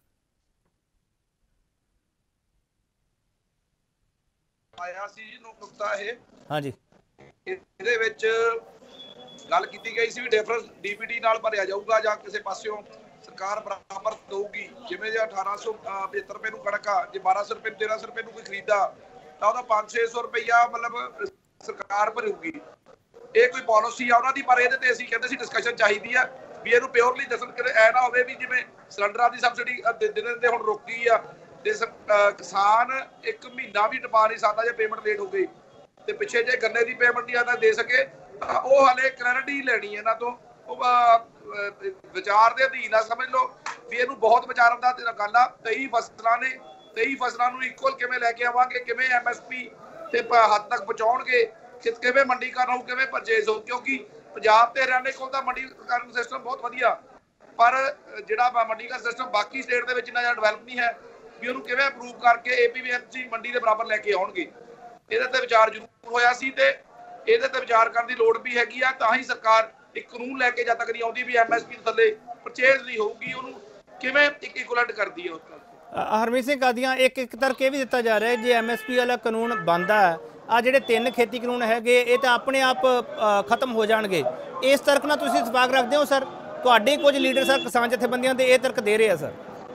ਆਇਆ ਸੀ ਨੂੰ ਨੁਕਤਾ ਇਹ, ਹਾਂਜੀ, ਇਹਦੇ ਵਿੱਚ ਗੱਲ ਕੀਤੀ ਗਈ ਸੀ ਵੀ ਡਿਫਰੈਂਸ ਡੀਪੀਟੀ ਨਾਲ ਭਰਿਆ ਜਾਊਗਾ ਜਾਂ ਕਿਸੇ ਪਾਸਿਓਂ ਸਰਕਾਰ ਬਰਾਬਰ ਦਊਗੀ। ਜਿਵੇਂ ਜੇ ਅਠਾਰਾਂ ਸੌ ਪਝੱਤਰ ਰੁਪਏ ਨੂੰ ਕਣਕ ਆ, ਜੇ ਬਾਰਾਂ ਸੌ ਰੁਪਏ ਤੇਰਾਂ ਸੌ ਰੁਪਏ ਨੂੰ ਕੋਈ ਖਰੀਦਾ ਤਾਂ ਉਹਦਾ ਪੰਜ ਛੇ ਸੌ ਰੁਪਈਆ ਮਤਲਬ ਸਰਕਾਰ ਭਰੂਗੀ। ਇਹ ਕੋਈ ਪਾਲਿਸੀ ਆ ਉਹਨਾਂ ਦੀ, ਪਰ ਇਹਦੇ ਤੇ ਅਸੀਂ ਕਹਿੰਦੇ ਸੀ ਡਿਸਕਸ਼ਨ ਚਾਹੀਦੀ ਆ ਵੀ ਇਹਨੂੰ ਪਿਓਰਲੀ ਦੱਸਣ ਕਿ ਐ ਨਾ ਹੋਵੇ ਵੀ ਜਿਵੇਂ ਸਿਲੰਡਰਾਂ ਦੀ ਸਬਸਿਡੀ ਦਿਨ ਦਿਨ ਹੁਣ ਰੁਕ ਗਈ ਆ ਤੇ ਕਿਸਾਨ ਇੱਕ ਮਹੀਨਾ ਵੀ ਟਪਾ ਨਹੀਂ ਸਕਦਾ ਜੇ ਪੇਮੈਂਟ ਲੇਟ ਹੋ ਗਈ। ਤੇ ਪਿੱਛੇ ਜੇ ਗੰਨੇ ਦੀ ਪੇਮੈਂਟ ਨਹੀਂ ਆਦਾ ਦੇ ਸਕੇ ਤਾਂ ਉਹ ਹਲੇ ਕਲੈਰਿਟੀ ਲੈਣੀ ਇਹਨਾਂ ਤੋਂ। ਉਹ ਵਿਚਾਰ ਦੇ ਅਧੀਨ ਆ, ਸਮਝ ਲਓ ਵੀ ਇਹਨੂੰ ਬਹੁਤ ਵਿਚਾਰਨ ਦਾ ਗੱਲ ਆ। ਤੇਈ ਫਸਲਾਂ ਨੇ, ਤੇਈ ਫਸਲਾਂ ਨੂੰ ਇਕੁਅਲ ਕਿਵੇਂ ਲੈ ਕੇ ਆਵਾਂਗੇ, ਕਿਵੇਂ ਐਮਐਸਪੀ ਤੇ ਹੱਦ ਤੱਕ ਪਹੁੰਚਾਉਣਗੇ, ਕਿਵੇਂ ਮੰਡੀਕਰਨ ਹੋਊ, ਕਿਵੇਂ ਪਰਚੇਜ਼ ਹੋਊ। ਕਿਉਂਕਿ ਪੰਜਾਬ ਤੇ ਹਰਿਆਣੇ ਕੋਲ ਤਾਂ ਮੰਡੀਕਰਨ ਸਿਸਟਮ ਬਹੁਤ ਵਧੀਆ, ਪਰ ਜਿਹੜਾ ਮੰਡੀਕਰਨ ਸਿਸਟਮ ਬਾਕੀ ਸਟੇਟ ਦੇ ਵਿੱਚ ਇੰਨਾ ਜ਼ਿਆਦਾ ਡਿਵੈਲਪ ਨਹੀਂ ਹੈ ਵੀ ਉਹਨੂੰ ਕਿਵੇਂ ਅਪਰੂਵ ਕਰਕੇ ਏਪੀਐਮਸੀ ਮੰਡੀ ਦੇ ਬਰਾਬਰ ਲੈ ਕੇ ਆਉਣਗੇ। ਇਹਦੇ ਤੇ ਵਿਚਾਰ ਜ਼ਰੂਰ ਹੋਇਆ ਸੀ ਤੇ ਇਹਦੇ ਤੇ ਵਿਚਾਰ ਕਰਨ ਦੀ ਲੋੜ ਵੀ ਹੈਗੀ ਆ। ਤਾਂ ਹੀ ਸਰਕਾਰ ਇੱਕ ਕਾਨੂੰਨ ਲੈ ਕੇ ਜਦ ਤੱਕ ਨਹੀਂ ਆਉਂਦੀ ਵੀ ਐਮਐਸਪੀ ਤੋਂ ਥੱਲੇ ਪਰਚੇਜ਼ ਨਹੀਂ ਹੋਊਗੀ, ਉਹਨੂੰ ਕਿਵੇਂ ਇੱਕ ਇਕੁਇਵਲੈਂਟ ਕਰਦੀ ਹੈ। ਉਸ ਹਰਮੀਤ ਸਿੰਘ ਕਾਦੀਆਂ ਇੱਕ ਇੱਕ ਤਰਕ ਇਹ ਵੀ ਦਿੱਤਾ ਜਾ ਰਿਹਾ ਹੈ ਜੇ ਐਮਐਸਪੀ ਵਾਲਾ ਕਾਨੂੰਨ ਬਣਦਾ ਹੈ, ਆ ਜਿਹੜੇ ਤਿੰਨ ਖੇਤੀ ਕਾਨੂੰਨ ਹੈਗੇ ਇਹ ਤਾਂ ਆਪਣੇ ਆਪ ਖਤਮ ਹੋ ਜਾਣਗੇ। ਇਸ ਤਰਕ ਨਾਲ ਤੁਸੀਂ ਇਤਫਾਕ ਰੱਖਦੇ ਹੋ ਸਰ? ਤੁਹਾਡੇ ਕੁਝ ਲੀਡਰ ਸਰ ਕਿਸਾਨ ਜਥੇਬੰਦੀਆਂ ਦੇ ਇਹ ਤਰਕ ਦੇ ਰਹੇ ਆ ਸਰ।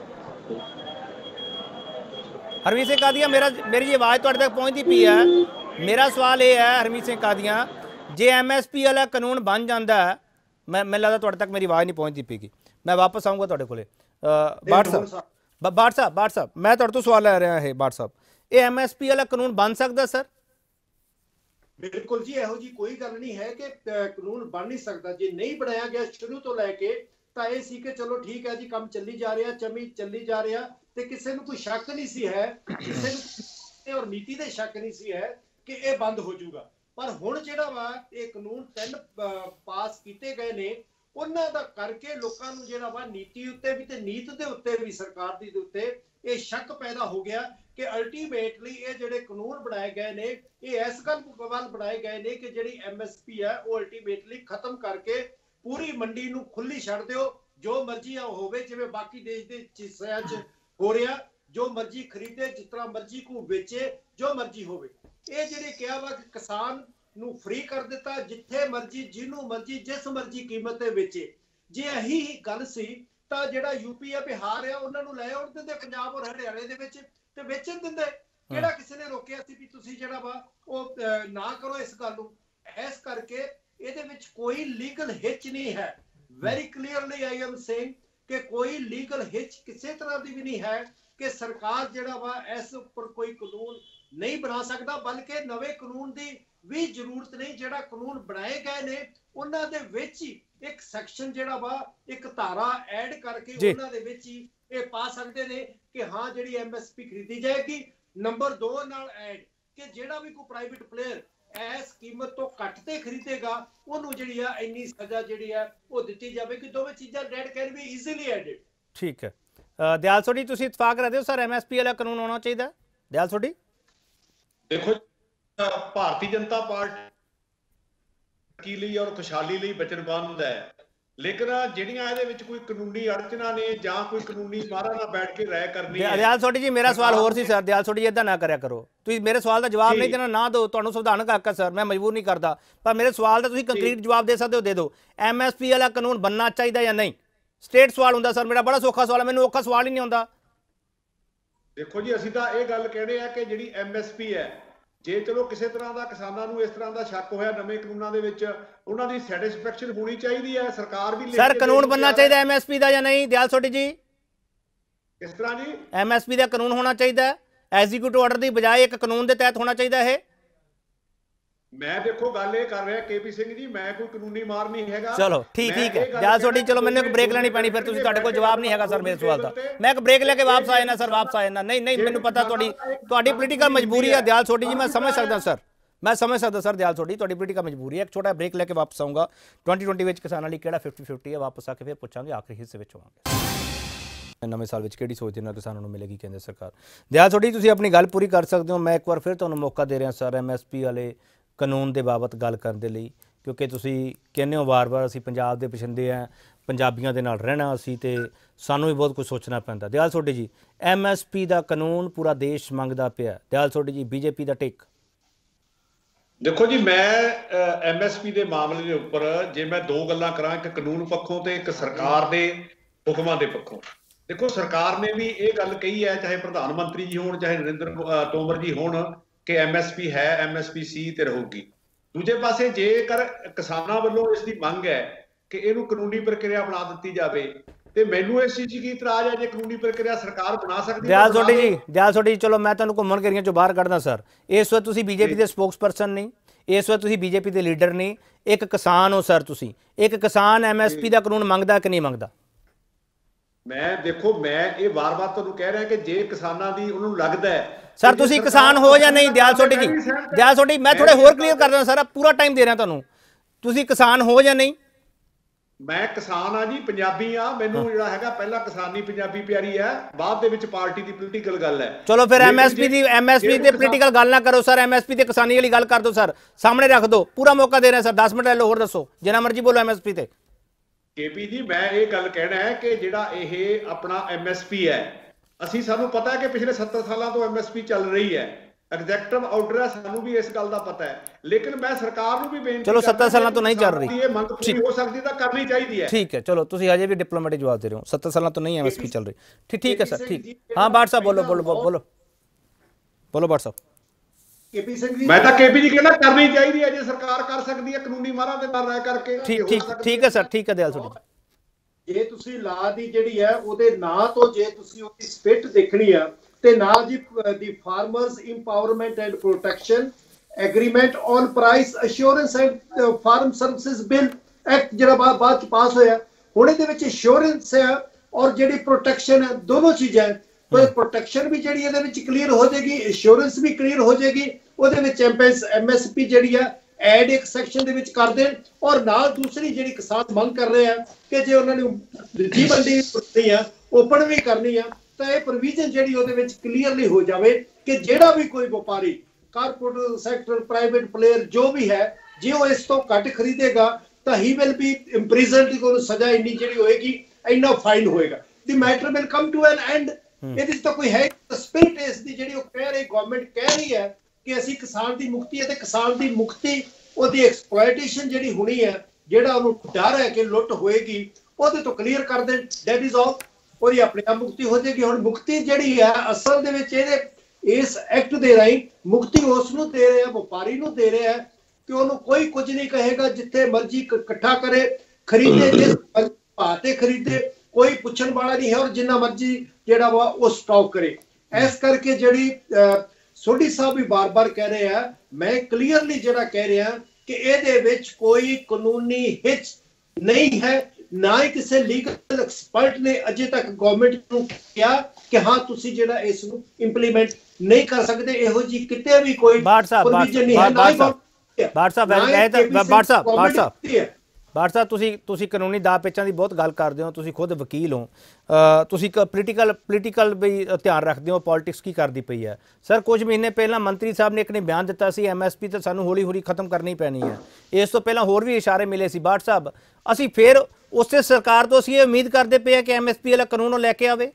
ਹਰਮੀਤ ਸਿੰਘ ਕਾਦੀਆਂ, ਮੇਰਾ ਮੇਰੀ ਇਹ ਆਵਾਜ਼ ਤੁਹਾਡੇ ਤੱਕ ਪਹੁੰਚਦੀ ਪਈ ਹੈ। ਮੇਰਾ ਸਵਾਲ ਇਹ ਹੈ ਹਰਮੀਤ ਸਿੰਘ ਕਾਦੀਆਂ, ਜੇ ਐਮਐਸਪੀ ਵਾਲਾ ਕਾਨੂੰਨ ਬਣ ਜਾਂਦਾ ਹੈ, ਮੈਂ ਮੈਨੂੰ ਲੱਗਦਾ ਤੁਹਾਡੇ ਤੱਕ ਮੇਰੀ ਆਵਾਜ਼ ਨਹੀਂ ਪਹੁੰਚਦੀ ਪਈਗੀ, ਮੈਂ ਵਾਪਸ ਆਊਂਗਾ ਤੁਹਾਡੇ ਕੋਲੇ। ਬਾਠ ਸਾਹਿਬ ਬਾਠ ਸਾਹਿਬ ਬਾਠ ਸਾਹਿਬ ਮੈਂ ਤੁਹਾਡੇ ਤੋਂ ਸਵਾਲ ਲੈ ਰਿਹਾ ਹੈ। ਬਾਠ ਸਾਹਿਬ, ਇਹ ਐਮਐਸਪੀ ਵਾਲਾ ਕਾਨੂੰਨ ਬਣ ਸਕਦਾ ਸਰ? ਬਿਲਕੁਲ ਜੀ, ਇਹੋ ਜੀ ਕੋਈ ਗੱਲ ਨਹੀਂ ਹੈ ਕਿ ਕਾਨੂੰਨ ਬਣ ਨਹੀਂ ਸਕਦਾ। ਜੇ ਨਹੀਂ ਬਣਾਇਆ ਗਿਆ ਸ਼ੁਰੂ ਤੋਂ ਲੈ ਕੇ ਤਾਂ ਇਹ ਸੀ ਕਿ ਚਲੋ ਠੀਕ ਹੈ ਜੀ, ਕੰਮ ਚੱਲੀ ਜਾ ਰਿਹਾ, ਚਮੀ ਚੱਲੀ ਜਾ ਰਿਹਾ ਤੇ ਕਿਸੇ ਨੂੰ ਕੋਈ ਸ਼ੱਕ ਨਹੀਂ ਸੀ ਹੈ, ਕਿਸੇ ਨੂੰ ਔਰ ਨੀਤੀ ਦੇ ਸ਼ੱਕ ਨਹੀਂ ਸੀ ਹੈ ਕਿ ਇਹ ਬੰਦ ਹੋ ਜਾਊਗਾ। ਪਰ ਹੁਣ ਜਿਹੜਾ ਵਾ ਇਹ ਕਾਨੂੰਨ ਤਿੰਨ ਪਾਸ ਕੀਤੇ ਗਏ ਨੇ, ਉਹਨਾਂ ਦਾ ਕਰਕੇ ਲੋਕਾਂ ਨੂੰ ਜਿਹੜਾ ਵਾ ਨੀਤੀ ਉੱਤੇ ਵੀ ਤੇ ਨੀਤ ਦੇ ਉੱਤੇ ਵੀ, ਸਰਕਾਰ ਦੀ ਦੇ ਉੱਤੇ ਇਹ ਸ਼ੱਕ ਪੈਦਾ ਹੋ ਗਿਆ ਕਿ ਅਲਟੀਮੇਟਲੀ ਇਹ ਜਿਹੜੇ ਕਾਨੂੰਨ ਬਣਾਏ ਗਏ ਨੇ ਇਹ ਇਸ ਗੱਲ ਵੱਲ ਬਣਾਏ ਗਏ ਨੇ ਕਿ ਜਿਹੜੀ ਐਮਐਸਪੀ ਹੈ ਉਹ ਅਲਟੀਮੇਟਲੀ ਖਤਮ ਕਰਕੇ ਪੂਰੀ ਮੰਡੀ ਨੂੰ ਖੁੱਲੀ ਛੱਡ ਦਿਓ, ਜੋ ਮਰਜ਼ੀ ਹੋਵੇ, ਜਿਵੇਂ ਬਾਕੀ ਦੇਸ਼ ਦੇ ਹਿੱਸਿਆਂ 'ਚ ਹੋ ਰਿਹਾ, ਜੋ ਮਰਜ਼ੀ ਖਰੀਦੇ, ਜਿਸ ਤਰ੍ਹਾਂ ਮਰਜ਼ੀ ਕੋ ਵੇਚੇ, ਜੋ ਮਰਜ਼ੀ ਹੋਵੇ। ਇਹ ਜਿਹੜੇ ਕਿਹਾ ਵਾ ਕਿ ਕਿਸਾਨ ਨੂੰ ਫ੍ਰੀ ਕਰ ਦਿੱਤਾ, ਜਿੱਥੇ ਮਰਜ਼ੀ, ਜਿਹਨੂੰ ਮਰਜ਼ੀ, ਜਿਸ ਮਰਜ਼ੀ ਕੀਮਤ ਤੇ ਵੇਚੇ। ਜੇ ਇਹੀ ਹੀ ਗੱਲ ਸੀ ਤਾਂ ਜਿਹੜਾ ਯੂਪੀ ਆ, ਬਿਹਾਰ ਆ, ਉਹਨਾਂ ਨੂੰ ਲੈ ਆਉਣ ਦਿੰਦੇ ਪੰਜਾਬ ਔਰ ਹਰਿਆਣੇ ਦੇ ਵਿੱਚ ਤੇ ਵੇਚਣ ਦਿੰਦੇ। ਕਿਹੜਾ ਕਿਸੇ ਨੇ ਰੋਕਿਆ ਸੀ ਵੀ ਤੁਸੀਂ ਜਿਹੜਾ ਵਾ ਉਹ ਨਾ ਕਰੋ ਇਸ ਗੱਲ ਨੂੰ? ਇਸ ਕਰਕੇ ਇਹਦੇ ਵਿੱਚ ਕੋਈ ਲੀਗਲ ਹਿੱਚ ਨਹੀਂ ਹੈ। Very clearly I am saying ਕਿ ਕੋਈ ਲੀਗਲ ਹਿੱਚ ਕਿਸੇ ਤਰ੍ਹਾਂ ਦੀ ਵੀ ਨਹੀਂ ਹੈ ਕਿ ਸਰਕਾਰ ਜਿਹੜਾ ਵਾ ਇਸ ਉੱਪਰ ਕੋਈ ਕਾਨੂੰਨ ਨਹੀਂ ਬਣਾ ਸਕਦਾ, ਬਲਕਿ ਨਵੇਂ ਕਾਨੂੰਨ ਦੀ ਵੀ ਜ਼ਰੂਰਤ ਨਹੀਂ। ਜਿਹੜਾ ਕਾਨੂੰਨ ਬਣਾਏ ਗਏ ਨੇ ਉਹਨਾਂ ਦੇ ਵਿੱਚ ਹੀ ਇੱਕ ਸੈਕਸ਼ਨ ਜਿਹੜਾ ਵਾ, ਇੱਕ ਧਾਰਾ ਐਡ ਕਰਕੇ ਉਹਨਾਂ ਦੇ ਵਿੱਚ ਹੀ ਇਹ ਪਾ ਸਕਦੇ ਨੇ ਕਿ ਹਾਂ ਜਿਹੜੀ ਐਮਐਸਪੀ ਖਰੀਦੀ ਜਾਏਗੀ। ਨੰਬਰ ਦੋ ਨਾਲ ਐਡ ਕਿ ਜਿਹੜਾ ਵੀ ਕੋਈ ਪ੍ਰਾਈਵੇਟ ਪਲੇਅਰ ਇਸ ਕੀਮਤ ਤੋਂ ਘੱਟ ਤੇ ਖਰੀਦੇਗਾ ਉਹਨੂੰ ਜਿਹੜੀ ਆ ਇੰਨੀ ਸਜ਼ਾ ਜਿਹੜੀ ਆ ਉਹ ਦਿੱਤੀ ਜਾਵੇਗੀ। ਦੋਵੇਂ ਚੀਜ਼ਾਂ that can be easily added. ਠੀਕ ਹੈ। ਦਿਆਲ ਸੋਢੀ, ਤੁਸੀਂ ਇਤਫਾਕ ਰੱਖਦੇ ਹੋ ਸਰ ਐਮਐਸਪੀ ਵਾਲਾ ਕਾਨੂੰਨ ਆਉਣਾ ਚਾਹੀਦਾ? ਦਿਆਲ ਸੋਢੀ, ਦੇਖੋ ਭਾਰਤੀ ਜਨਤਾ ਪਾਰਟੀ ਲਈ ਔਰ ਖੁਸ਼ਹਾਲੀ ਲਈ ਵਚਨਬੱਧ ਹੈ, ਲੇਕਿਨ ਜਿਹੜੀਆਂ ਇਹਦੇ ਵਿੱਚ ਕੋਈ ਕਾਨੂੰਨੀ ਅੜਚਨਾ ਨੇ ਜਾਂ ਕੋਈ ਕਾਨੂੰਨੀ ਮਾਹਰਾਂ ਨਾਲ ਬੈਠ ਕੇ ਰਾਏ ਕਰਨੀ ਹੈ। ਦਿਆਲ ਸੋਢੀ ਜੀ, ਮੇਰਾ ਸਵਾਲ ਹੋਰ ਸੀ ਸਰ। ਦਿਆਲ ਸੋਢੀ ਜੀ, ਏਦਾਂ ਨਾ ਕਰਿਆ ਕਰੋ, ਤੁਸੀਂ ਮੇਰੇ ਸਵਾਲ ਦਾ ਜਵਾਬ ਨਹੀਂ ਦੇਣਾ ਨਾ ਦਿਓ, ਤੁਹਾਨੂੰ ਸੰਵਿਧਾਨਕ ਹੱਕ ਹੈ ਸਰ, ਮੈਂ ਮਜਬੂਰ ਨਹੀਂ ਕਰਦਾ, ਪਰ ਮੇਰੇ ਸਵਾਲ ਦਾ ਤੁਸੀਂ ਕੰਕਰੀਟ ਜਵਾਬ ਦੇ ਸਕਦੇ ਹੋ, ਦੇ ਦਿਓ। ਐਮਐਸਪੀ ਵਾਲਾ ਕਾਨੂੰਨ ਬਣਨਾ ਚਾਹੀਦਾ ਜਾਂ ਨਹੀਂ? ਸਟੇਟ ਸਵਾਲ ਹੁੰਦਾ ਸਰ ਮੇਰਾ, ਬੜਾ ਸੌਖਾ ਸਵਾਲ ਹੈ, ਮੈਨੂੰ ਔਖਾ ਸਵਾਲ ਹੀ ਨਹੀਂ ਹੁੰਦਾ। ਦੇਖੋ ਜੀ ਅਸੀਂ ਤਾਂ ਇਹ ਗੱਲ ਕਹਿਣੇ ਆ ਕਿ ਜਿਹੜੀ ਐਮਐਸਪੀ ਹੈ, ਜੇ ਚਲੋ ਕਿਸੇ ਤਰ੍ਹਾਂ ਦਾ ਕਿਸਾਨਾਂ ਨੂੰ ਇਸ ਤਰ੍ਹਾਂ ਦਾ ਸ਼ੱਕ ਹੋਇਆ ਨਵੇਂ ਕਾਨੂੰਨਾਂ ਦੇ ਵਿੱਚ, ਉਹਨਾਂ ਦੀ ਸੈਟੀਸਫੈਕਸ਼ਨ ਹੋਣੀ ਚਾਹੀਦੀ ਹੈ। ਸਰਕਾਰ ਵੀ ਸਰ ਕਾਨੂੰਨ ਬਣਨਾ ਚਾਹੀਦਾ ਐਮਐਸਪੀ ਦਾ ਜਾਂ ਨਹੀਂ ਦਿਆਲ ਸੋਢੀ ਜੀ? ਕਿਸ ਤਰ੍ਹਾਂ ਜੀ? ਐਮਐਸਪੀ ਦਾ ਕਾਨੂੰਨ ਹੋਣਾ ਚਾਹੀਦਾ, ਐਗਜ਼ੀਕਿਊਟਿਵ ਆਰਡਰ ਦੀ ਬਜਾਏ ਇੱਕ ਕਾਨੂੰਨ ਦੇ ਤਹਿਤ ਹੋਣਾ ਚਾਹੀਦਾ ਇਹ। ਮੈਂ ਦੇਖੋ ਗੱਲ ਇਹ ਕਰ ਰਿਹਾ ਕੇਪੀ ਸਿੰਘ ਜੀ, ਮੈਂ ਕੋਈ ਕਾਨੂੰਨੀ ਮਾਰ ਨਹੀਂ ਹੈਗਾ। ਚਲੋ ਠੀਕ ਠੀਕ ਹੈ ਦਿਆਲ ਸੋਢੀ, ਚਲੋ ਮੈਨੂੰ ਇੱਕ ਬ੍ਰੇਕ ਲੈਣੀ ਪੈਣੀ, ਫਿਰ ਤੁਸੀਂ ਤੁਹਾਡੇ ਕੋਲ ਜਵਾਬ ਨਹੀਂ ਹੈਗਾ ਸਰ ਮੇਰੇ ਸਵਾਲ ਦਾ। ਮੈਂ ਇੱਕ ਬ੍ਰੇਕ ਲੈ ਕੇ ਵਾਪਸ ਆ ਜਾਣਾ ਸਰ, ਵਾਪਸ ਆ ਜਾਣਾ। ਨਹੀਂ ਨਹੀਂ ਮੈਨੂੰ ਪਤਾ ਤੁਹਾਡੀ ਤੁਹਾਡੀ ਪੋਲੀਟੀਕਲ ਮਜਬੂਰੀ ਹੈ ਦਿਆਲ ਸੋਢੀ ਜੀ, ਮੈਂ ਸਮਝ ਸਕਦਾ ਸਰ, ਮੈਂ ਸਮਝ ਸਕਦਾ ਸਰ ਦਿਆਲ ਸੋਢੀ ਤੁਹਾਡੀ ਪੋਲੀਟੀਕਲ ਮਜਬੂਰੀ ਹੈ। ਇੱਕ ਛੋਟਾ ਬ੍ਰੇਕ ਲੈ ਕੇ ਵਾਪਸ ਆਊਂਗਾ। ट्वेंटी ट्वेंटी ਵਿੱਚ ਕਿਸਾਨਾਂ ਲਈ ਕਿਹੜਾ ਫਿਫਟੀ ਫਿਫਟੀ ਹੈ, ਵਾਪਸ ਆ ਕੇ ਫਿਰ ਪੁੱਛਾਂਗੇ, ਆਖਰੀ ਹਿੱਸੇ ਵਿੱਚ ਹੋਵਾਂਗੇ। ਨਵੇਂ ਸਾਲ ਵਿੱਚ ਕਿਹੜੀ ਸੋਚ ਦੇ ਨਾਲ ਕਿਸਾਨਾਂ ਨੂੰ ਮਿਲੇਗੀ ਕੇਂਦਰ ਸਰਕਾਰ? ਦਿਆਲ ਸੋਢੀ ਤੁਸੀਂ ਆਪਣੀ ਗੱਲ ਪੂਰੀ ਕਰ ਸਕਦੇ ਹੋ। ਮੈਂ ਇੱਕ ਵਾਰ ਫਿਰ ਤੁਹਾਨੂੰ ਮੌਕਾ ਦੇ ਰਿਹਾ ਸਰ ਐਮਐਸਪੀ ਵਾਲੇ ਕਾਨੂੰਨ ਦੇ ਬਾਬਤ ਗੱਲ ਕਰਨ ਦੇ ਲਈ, ਕਿਉਂਕਿ ਤੁਸੀਂ ਕਹਿੰਦੇ ਹੋ ਵਾਰ-ਵਾਰ ਅਸੀਂ ਪੰਜਾਬ ਦੇ ਪਛਿੰਦੇ ਆ, ਪੰਜਾਬੀਆਂ ਦੇ ਨਾਲ ਰਹਿਣਾ ਅਸੀਂ, ਤੇ ਸਾਨੂੰ ਵੀ ਬਹੁਤ ਕੁਝ ਸੋਚਣਾ ਪੈਂਦਾ। ਦਿਆਲ ਸੋਢੀ ਜੀ ਐਮਐਸਪੀ ਦਾ ਕਾਨੂੰਨ ਪੂਰਾ ਦੇਸ਼ ਮੰਗਦਾ ਪਿਆ, ਦਿਆਲ ਸੋਢੀ ਜੀ ਬੀਜੇਪੀ ਦਾ ਟੇਕ? ਦੇਖੋ ਜੀ ਮੈਂ ਐਮਐਸਪੀ ਦੇ ਮਾਮਲੇ ਦੇ ਉੱਪਰ ਜੇ ਮੈਂ ਦੋ ਗੱਲਾਂ ਕਰਾਂ, ਇੱਕ ਕਾਨੂੰਨ ਪੱਖੋਂ ਤੇ ਇੱਕ ਸਰਕਾਰ ਦੇ ਹੁਕਮਾਂ ਦੇ ਪੱਖੋਂ। ਦੇਖੋ ਸਰਕਾਰ ਨੇ ਵੀ ਇਹ ਗੱਲ ਕਹੀ ਹੈ, ਚਾਹੇ ਪ੍ਰਧਾਨ ਮੰਤਰੀ ਜੀ ਹੋਣ ਚਾਹੇ ਨਰਿੰਦਰ ਤੋਮਰ ਜੀ ਹੋਣ, ਕਿ ਐਮਐਸਪੀ ਹੈ, ਐਮਐਸਪੀ ਸੀ ਤੇ ਰਹੂਗੀ। ਦੂਜੇ ਪਾਸੇ ਜੇਕਰ ਕਿਸਾਨਾਂ ਵੱਲੋਂ ਇਸ ਦੀ ਮੰਗ ਹੈ ਕਿ ਇਹਨੂੰ ਕਾਨੂੰਨੀ ਪ੍ਰਕਿਰਿਆ ਬਣਾ ਦਿੱਤੀ ਜਾਵੇ, ਤੇ ਮੈਨੂੰ ਇਸ ਚੀਜ਼ ਕੀ ਇਤਰਾਜ਼ ਹੈ ਜੇ ਕਾਨੂੰਨੀ ਪ੍ਰਕਿਰਿਆ ਸਰਕਾਰ ਬਣਾ ਸਕਦੀ ਹੈ। ਦਿਆਲ ਸੋਢੀ ਜੀ ਦਿਆਲ ਸੋਢੀ ਜੀ ਚਲੋ ਮੈਂ ਤੁਹਾਨੂੰ ਘੁੰਮਣ ਘੇਰੀਆਂ ਚੋਂ ਬਾਹਰ ਕੱਢਦਾ ਸਰ। ਇਸ ਵਕਤ ਤੁਸੀਂ ਬੀਜੇਪੀ ਦੇ ਸਪੋਕਸਪਰਸਨ ਨਹੀਂ, ਇਸ ਵਕਤ ਤੁਸੀਂ ਬੀਜੇਪੀ ਦੇ ਲੀਡਰ ਨਹੀਂ, ਇੱਕ ਕਿਸਾਨ ਹੋ ਸਰ। ਤੁਸੀਂ ਇੱਕ ਕਿਸਾਨ ਐਮਐਸਪੀ ਦਾ ਕਾਨੂੰਨ ਮੰਗਦਾ ਕਿ ਨਹੀਂ ਮੰਗਦਾ? ਮੈਂ ਦੇਖੋ ਮੈਂ ਇਹ ਵਾਰ-ਵਾਰ ਤੁਹਾਨੂੰ ਕਹਿ ਰਿਹਾ ਕਿ ਜੇ ਕਿਸਾਨਾਂ ਦੀ ਉਹਨੂੰ ਲੱਗਦਾ ਹੈ ਸਰ ਤੁਸੀਂ ਕਿਸਾਨ ਹੋ ਜਾਂ ਨਹੀਂ ਦਿਆਲ ਸੋਢੀ ਜੀ? ਦਿਆਲ ਸੋਢੀ ਮੈਂ ਥੋੜੇ ਹੋਰ ਕਲੀਅਰ ਕਰ ਦਿੰਦਾ ਸਰ, ਪੂਰਾ ਟਾਈਮ ਦੇ ਰਿਹਾ ਤੁਹਾਨੂੰ। ਤੁਸੀਂ ਕਿਸਾਨ ਹੋ ਜਾਂ ਨਹੀਂ? ਮੈਂ ਕਿਸਾਨ ਆ ਜੀ, ਪੰਜਾਬੀ ਆ, ਮੈਨੂੰ ਜਿਹੜਾ ਹੈਗਾ ਪਹਿਲਾਂ ਕਿਸਾਨੀ ਪੰਜਾਬੀ ਪਿਆਰੀ ਹੈ, ਬਾਅਦ ਦੇ ਵਿੱਚ ਪਾਰਟੀ ਦੀ ਪੋਲੀਟੀਕਲ ਗੱਲ ਹੈ। ਚਲੋ ਫਿਰ ਐਮਐਸਪੀ ਦੀ ਐਮਐਸਪੀ ਤੇ ਪੋਲੀਟੀਕਲ ਗੱਲ ਨਾ ਕਰੋ ਸਰ, ਐਮਐਸਪੀ ਤੇ ਕਿਸਾਨੀ ਵਾਲੀ ਗੱਲ ਕਰ ਦਿਓ ਸਰ, ਸਾਹਮਣੇ ਰੱਖ ਦਿਓ, ਪੂਰਾ ਮੌਕਾ ਦੇ ਰਿਹਾ ਸਰ, ਦਸ ਮਿੰਟ ਲੈ ਲਓ, ਹੋਰ ਦੱਸੋ ਜਿੰਨਾ ਮਰਜ਼ੀ ਬੋਲੋ ਐਮਐਸਪੀ ਤੇ। ਕੇਪੀ ਜੀ ਮੈਂ ਇਹ ਗੱਲ ਕਹਿਣਾ ਹੈ ਕਿ ਜਿਹੜਾ ਇਹ ਆਪਣਾ ਐਮਐਸਪੀ ਹੈ, ਅਸੀਂ ਸਾਨੂੰ ਪਤਾ ਹੈ ਕਿ ਪਿਛਲੇ ਸੱਤਰ ਸਾਲਾਂ ਤੋਂ ਐਮਐਸਪੀ ਚੱਲ ਰਹੀ ਹੈ, ਐਗਜ਼ੈਕਟਿਵ ਆਰਡਰ ਹੈ, ਸਾਨੂੰ ਵੀ ਇਸ ਗੱਲ ਦਾ ਪਤਾ ਹੈ। ਲੇਕਿਨ ਮੈਂ ਸਰਕਾਰ ਨੂੰ ਵੀ ਬੇਨਤੀ ਚਲੋ ਸੱਤਰ ਸਾਲਾਂ ਤੋਂ ਨਹੀਂ ਚੱਲ ਰਹੀ, ਇਹ ਮੰਗ ਪੂਰੀ ਹੋ ਸਕਦੀ ਤਾਂ ਕਰਨੀ ਚਾਹੀਦੀ ਹੈ। ਠੀਕ ਹੈ ਚਲੋ ਤੁਸੀਂ ਹਜੇ ਵੀ ਡਿਪਲੋਮੈਟਿਕ ਜਵਾਬ ਦੇ ਰਹੇ ਹੋ, ਸੱਤਰ ਸਾਲਾਂ ਤੋਂ ਨਹੀਂ ਐਮਐਸਪੀ ਚੱਲ ਰਹੀ। ਠੀਕ ਠੀਕ ਹੈ ਸਰ, ਠੀਕ। ਹਾਂ ਬਾਟ ਸਾਹਿਬ ਬੋਲੋ ਬੋਲੋ ਬੋਲੋ ਬੋਲੋ ਬਾਟ ਸਾਹਿਬ। ਕੇਪੀ ਸਿੰਘ ਜੀ ਮੈਂ ਤਾਂ ਕੇਪੀ ਜੀ ਕਹਿੰਦਾ ਕਰਨੀ ਚਾਹੀਦੀ ਹੈ, ਜੇ ਸਰਕਾਰ ਕਰ ਸਕਦੀ ਹੈ ਕਾਨੂੰਨੀ ਮਾਹਰਾਂ ਦੇ ਨਾਲ ਰਾਏ ਕਰਕੇ। ਠੀਕ ਠੀਕ ਠੀਕ ਹੈ ਸਰ, ਠੀਕ ਹੈ ਦਿਆਲ ਸੋਢੀ ਜੀ। ਜੇ ਤੁਸੀਂ ਲਾ ਦੀ ਜਿਹੜੀ ਹੈ ਉਹਦੇ ਨਾਂ ਤੋਂ ਜੇ ਤੁਸੀਂ ਉਹਦੀ ਸਪਿਟ ਦੇਖਣੀ ਆ ਤੇ ਨਾ ਜੀ ਦੀ farmers empowerment and protection agreement on price assurance and farm services bill act ਜਿਹੜਾ ਬਾਅਦ ਚ ਪਾਸ ਹੋਇਆ, ਹੁਣ ਇਹਦੇ ਵਿੱਚ ਅਸ਼ੋਰੈਂਸ ਹੈ ਔਰ ਜਿਹੜੀ ਪ੍ਰੋਟੈਕਸ਼ਨ ਹੈ, ਦੋਨੋਂ ਚੀਜ਼ਾਂ ਹੈ। तो प्रोटेक्शन भी जी क्लीयर हो जाएगी, इंश्योरेंस भी क्लीयर हो जाएगी, एम एस पी जी एड एक सैक्शन कर दे और नाल दूसरी जी किसान मंग कर रहे हैं कि जो उन्होंने दूजी मंडी करनी है ओपन भी करनी है तो यह प्रोविजन जी क्लीयरली हो जाए कि जेड़ा भी कोई व्यापारी कारपोरेट सैक्टर प्राइवेट प्लेयर जो भी है जो वो इस तो घट खरीदेगा तो ही विल बी इंप्रिजनड, सजा इन्नी जी होएगी, इन्ना फाइन होएगा, the matter will come to an end. ਇਹਦੇ ਤਾਂ ਕੋਈ ਹੈ ਸਪਿਰਿਟ ਇਸ ਦੀ ਜਿਹੜੀ ਉਹ ਕਹਿ ਰਹੀ ਗਵਰਨਮੈਂਟ ਕਹਿ ਰਹੀ ਹੈ ਕਿ ਅਸੀਂ ਕਿਸਾਨ ਦੀ ਮੁਕਤੀ ਹੈ ਤੇ ਕਿਸਾਨ ਦੀ ਮੁਕਤੀ ਉਹਦੀ ਐਕਸਪਲੋਇਟੇਸ਼ਨ ਜਿਹੜੀ ਹੋਣੀ ਹੈ ਜਿਹੜਾ ਉਹਨੂੰ ਡਰ ਹੈ ਕਿ ਲੁੱਟ ਹੋਏਗੀ ਉਹਦੇ ਤੋਂ ਕਲੀਅਰ ਕਰ ਦੇ, ਦੈਟ ਇਜ਼ ਆਲ, ਉਹਦੀ ਆਪਣੇ ਆਪ ਮੁਕਤੀ ਹੋ ਜਾਏਗੀ। ਹੁਣ ਮੁਕਤੀ ਜਿਹੜੀ ਹੈ ਅਸਲ ਦੇ ਵਿੱਚ ਇਹਦੇ ਇਸ ਐਕਟ ਦੇ ਰਾਹੀਂ ਮੁਕਤੀ ਉਸ ਨੂੰ ਦੇ ਰਿਹਾ, ਵਪਾਰੀ ਨੂੰ ਦੇ ਰਿਹਾ ਹੈ ਕਿ ਉਹਨੂੰ ਕੋਈ ਕੁਝ ਨਹੀਂ ਕਹੇਗਾ, ਜਿੱਥੇ ਮਰਜ਼ੀ ਇਕੱਠਾ ਕਰੇ ਖਰੀਦੇ, ਜਿਸ ਭਾਅ ਤੇ ਖਰੀਦੇ, कोई पूछने वाला नहीं है और जिन्ना मर्जी जेड़ा वा वो स्टॉक करे। इस करके जेड़ी सोडी साहब भी बार बार कह रहे हैं, मैं क्लियरली जेड़ा कह रहा कि ਇਹਦੇ ਵਿੱਚ कोई कानूनी हिच नहीं है, ना ही किसी लीगल एक्सपर्ट ने अजे तक गवर्नमेंट को कहा कि हाँ तुसी जेड़ा इस नु इंप्लीमेंट नहीं कर सकते, ਇਹੋ ਜੀ ਕਿਤੇ ਵੀ ਕੋਈ प्रोविजन नहीं है। बाट साहब बाट साहब बाट साहब बाट साहब ਬਾਟ ਸਾਹਿਬ ਤੁਸੀਂ ਤੁਸੀਂ ਕਾਨੂੰਨੀ ਦਾਅ ਪੇਚਾਂ ਦੀ ਬਹੁਤ ਗੱਲ ਕਰਦੇ ਹੋ, ਤੁਸੀਂ ਖੁਦ ਵਕੀਲ ਹੋ, ਤੁਸੀਂ ਪੋਲੀਟੀਕਲ ਪੋਲੀਟੀਕਲ ਵੀ ਧਿਆਨ ਰੱਖਦੇ ਹੋ, ਪੋਲਿਟਿਕਸ ਕੀ ਕਰਦੀ ਪਈ ਹੈ। ਸਰ ਕੁਝ ਮਹੀਨੇ ਪਹਿਲਾਂ ਮੰਤਰੀ ਸਾਹਿਬ ਨੇ ਇੱਕ ਨੇ ਬਿਆਨ ਦਿੱਤਾ ਸੀ ਐਮਐਸਪੀ ਤਾਂ ਸਾਨੂੰ ਹੌਲੀ ਹੌਲੀ ਖਤਮ ਕਰਨੀ ਪੈਣੀ ਹੈ, ਇਸ ਤੋਂ ਪਹਿਲਾਂ ਹੋਰ ਵੀ ਇਸ਼ਾਰੇ ਮਿਲੇ ਸੀ। ਬਾਟ ਸਾਹਿਬ ਅਸੀਂ ਫਿਰ ਉਸੇ ਸਰਕਾਰ ਤੋਂ ਅਸੀਂ ਇਹ ਉਮੀਦ ਕਰਦੇ ਪਏ ਹਾਂ ਕਿ ਐਮਐਸਪੀ ਵਾਲਾ ਕਾਨੂੰਨ ਉਹ ਲੈ ਕੇ ਆਵੇ।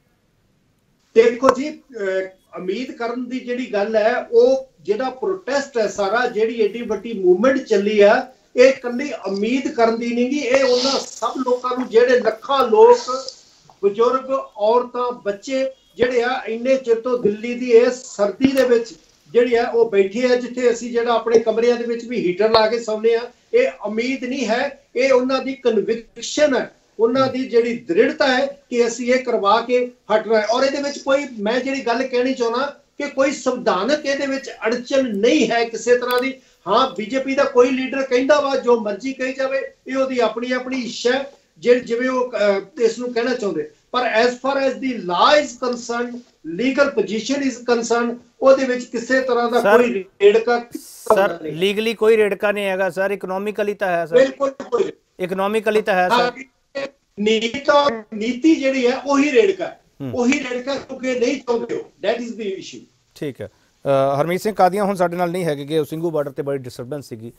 ਦੇਖੋ ਜੀ ਉਮੀਦ ਕਰਨ ਦੀ ਜਿਹੜੀ ਗੱਲ ਹੈ ਉਹ ਜਿਹੜਾ ਪ੍ਰੋਟੈਸਟ ਹੈ ਸਾਰਾ, ਜਿਹੜੀ ਏਡੀ ਵੱਡੀ ਮੂਵਮੈਂਟ ਚੱਲੀ ਹੈ, ਇਹ ਕੱਲੀ ਉਮੀਦ ਕਰਨ ਦੀ ਨਹੀਂ ਗੀ, ਇਹ ਉਹਨਾਂ ਸਭ ਲੋਕਾਂ ਨੂੰ ਜਿਹੜੇ ਲੱਖਾਂ ਲੋਕ ਬਜ਼ੁਰਗ ਔਰਤਾਂ ਬੱਚੇ ਜਿਹੜੇ ਆ ਇੰਨੇ ਚਿਰ ਤੋਂ ਦਿੱਲੀ ਦੀ ਇਸ ਸਰਦੀ ਦੇ ਵਿੱਚ ਜਿਹੜੀ ਆ ਉਹ ਬੈਠੇ ਆ, ਜਿੱਥੇ ਅਸੀਂ ਜਿਹੜਾ ਆਪਣੇ ਕਮਰਿਆਂ ਦੇ ਵਿੱਚ ਵੀ ਹੀਟਰ ਲਾ ਕੇ ਸੌਂਦੇ ਆ। ਇਹ ਉਮੀਦ ਨਹੀਂ ਹੈ, ਇਹ ਉਹਨਾਂ ਦੀ ਕਨਵਿਕਸ਼ਨ ਹੈ, ਉਹਨਾਂ ਦੀ ਜਿਹੜੀ ਦ੍ਰਿੜਤਾ ਹੈ ਕਿ ਅਸੀਂ ਇਹ ਕਰਵਾ ਕੇ ਹਟਣਾ ਹੈ। ਔਰ ਇਹਦੇ ਵਿੱਚ ਕੋਈ, ਮੈਂ ਜਿਹੜੀ ਗੱਲ ਕਹਿਣੀ ਚਾਹੁੰਦਾ ਕਿ ਕੋਈ ਸੰਵਿਧਾਨਕ ਇਹਦੇ ਵਿੱਚ ਅੜਚਨ ਨਹੀਂ ਹੈ ਕਿਸੇ ਤਰ੍ਹਾਂ ਦੀ। ਹਾਂ, ਬੀਜੇਪੀ ਦਾ ਕੋਈ ਲੀਡਰ ਕਹਿੰਦਾ ਵਾ ਜੋ ਮਰਜ਼ੀ ਕਹੀ ਜਾਵੇ, ਇਹ ਉਹਦੀ ਆਪਣੀ ਆਪਣੀ ਇੱਛਾ ਹੈ, ਜਿਵੇਂ ਉਹ ਇਸ ਨੂੰ ਕਹਿਣਾ ਚਾਹੁੰਦੇ। ਪਰ S for as the law is concern, legal position is concern, ਉਹਦੇ ਵਿੱਚ ਕਿਸੇ ਤਰ੍ਹਾਂ ਦਾ ਕੋਈ ਰੇੜਕਾ ਸਰ, ਲੀਗਲੀ ਕੋਈ ਰੇੜਕਾ ਨਹੀਂ ਹੈਗਾ ਸਰ, ਇਕਨੋਮਿਕਲੀ ਤਾਂ ਹੈ ਸਰ, ਬਿਲਕੁਲ ਕੋਈ ਇਕਨੋਮਿਕਲੀ ਤਾਂ ਹੈ ਸਰ। ਨੀਤਾ ਨੀਤੀ ਜਿਹੜੀ ਹੈ ਉਹੀ ਰੇੜਕਾ, ਉਹੀ ਰੇੜਕਾ ਕਿਉਂਕਿ ਨਹੀਂ ਚਾਹੁੰਦੇ ਹੋ, ਦੈਟ ਇਜ਼ ਦੀ ਇਸ਼ੂ। ਠੀਕ ਹੈ। ਹਰਮੀਤ ਸਿੰਘ ਕਾਦੀਆਂ ਹੁਣ ਸਾਡੇ ਨਾਲ ਨਹੀਂ ਹੈਗੇ ਕਿ ਸਿੰਘੂ ਬਾਰਡਰ ਤੇ ਬੜੀ ਡਿਸਟਰਬੈਂਸ ਸੀਗੀ।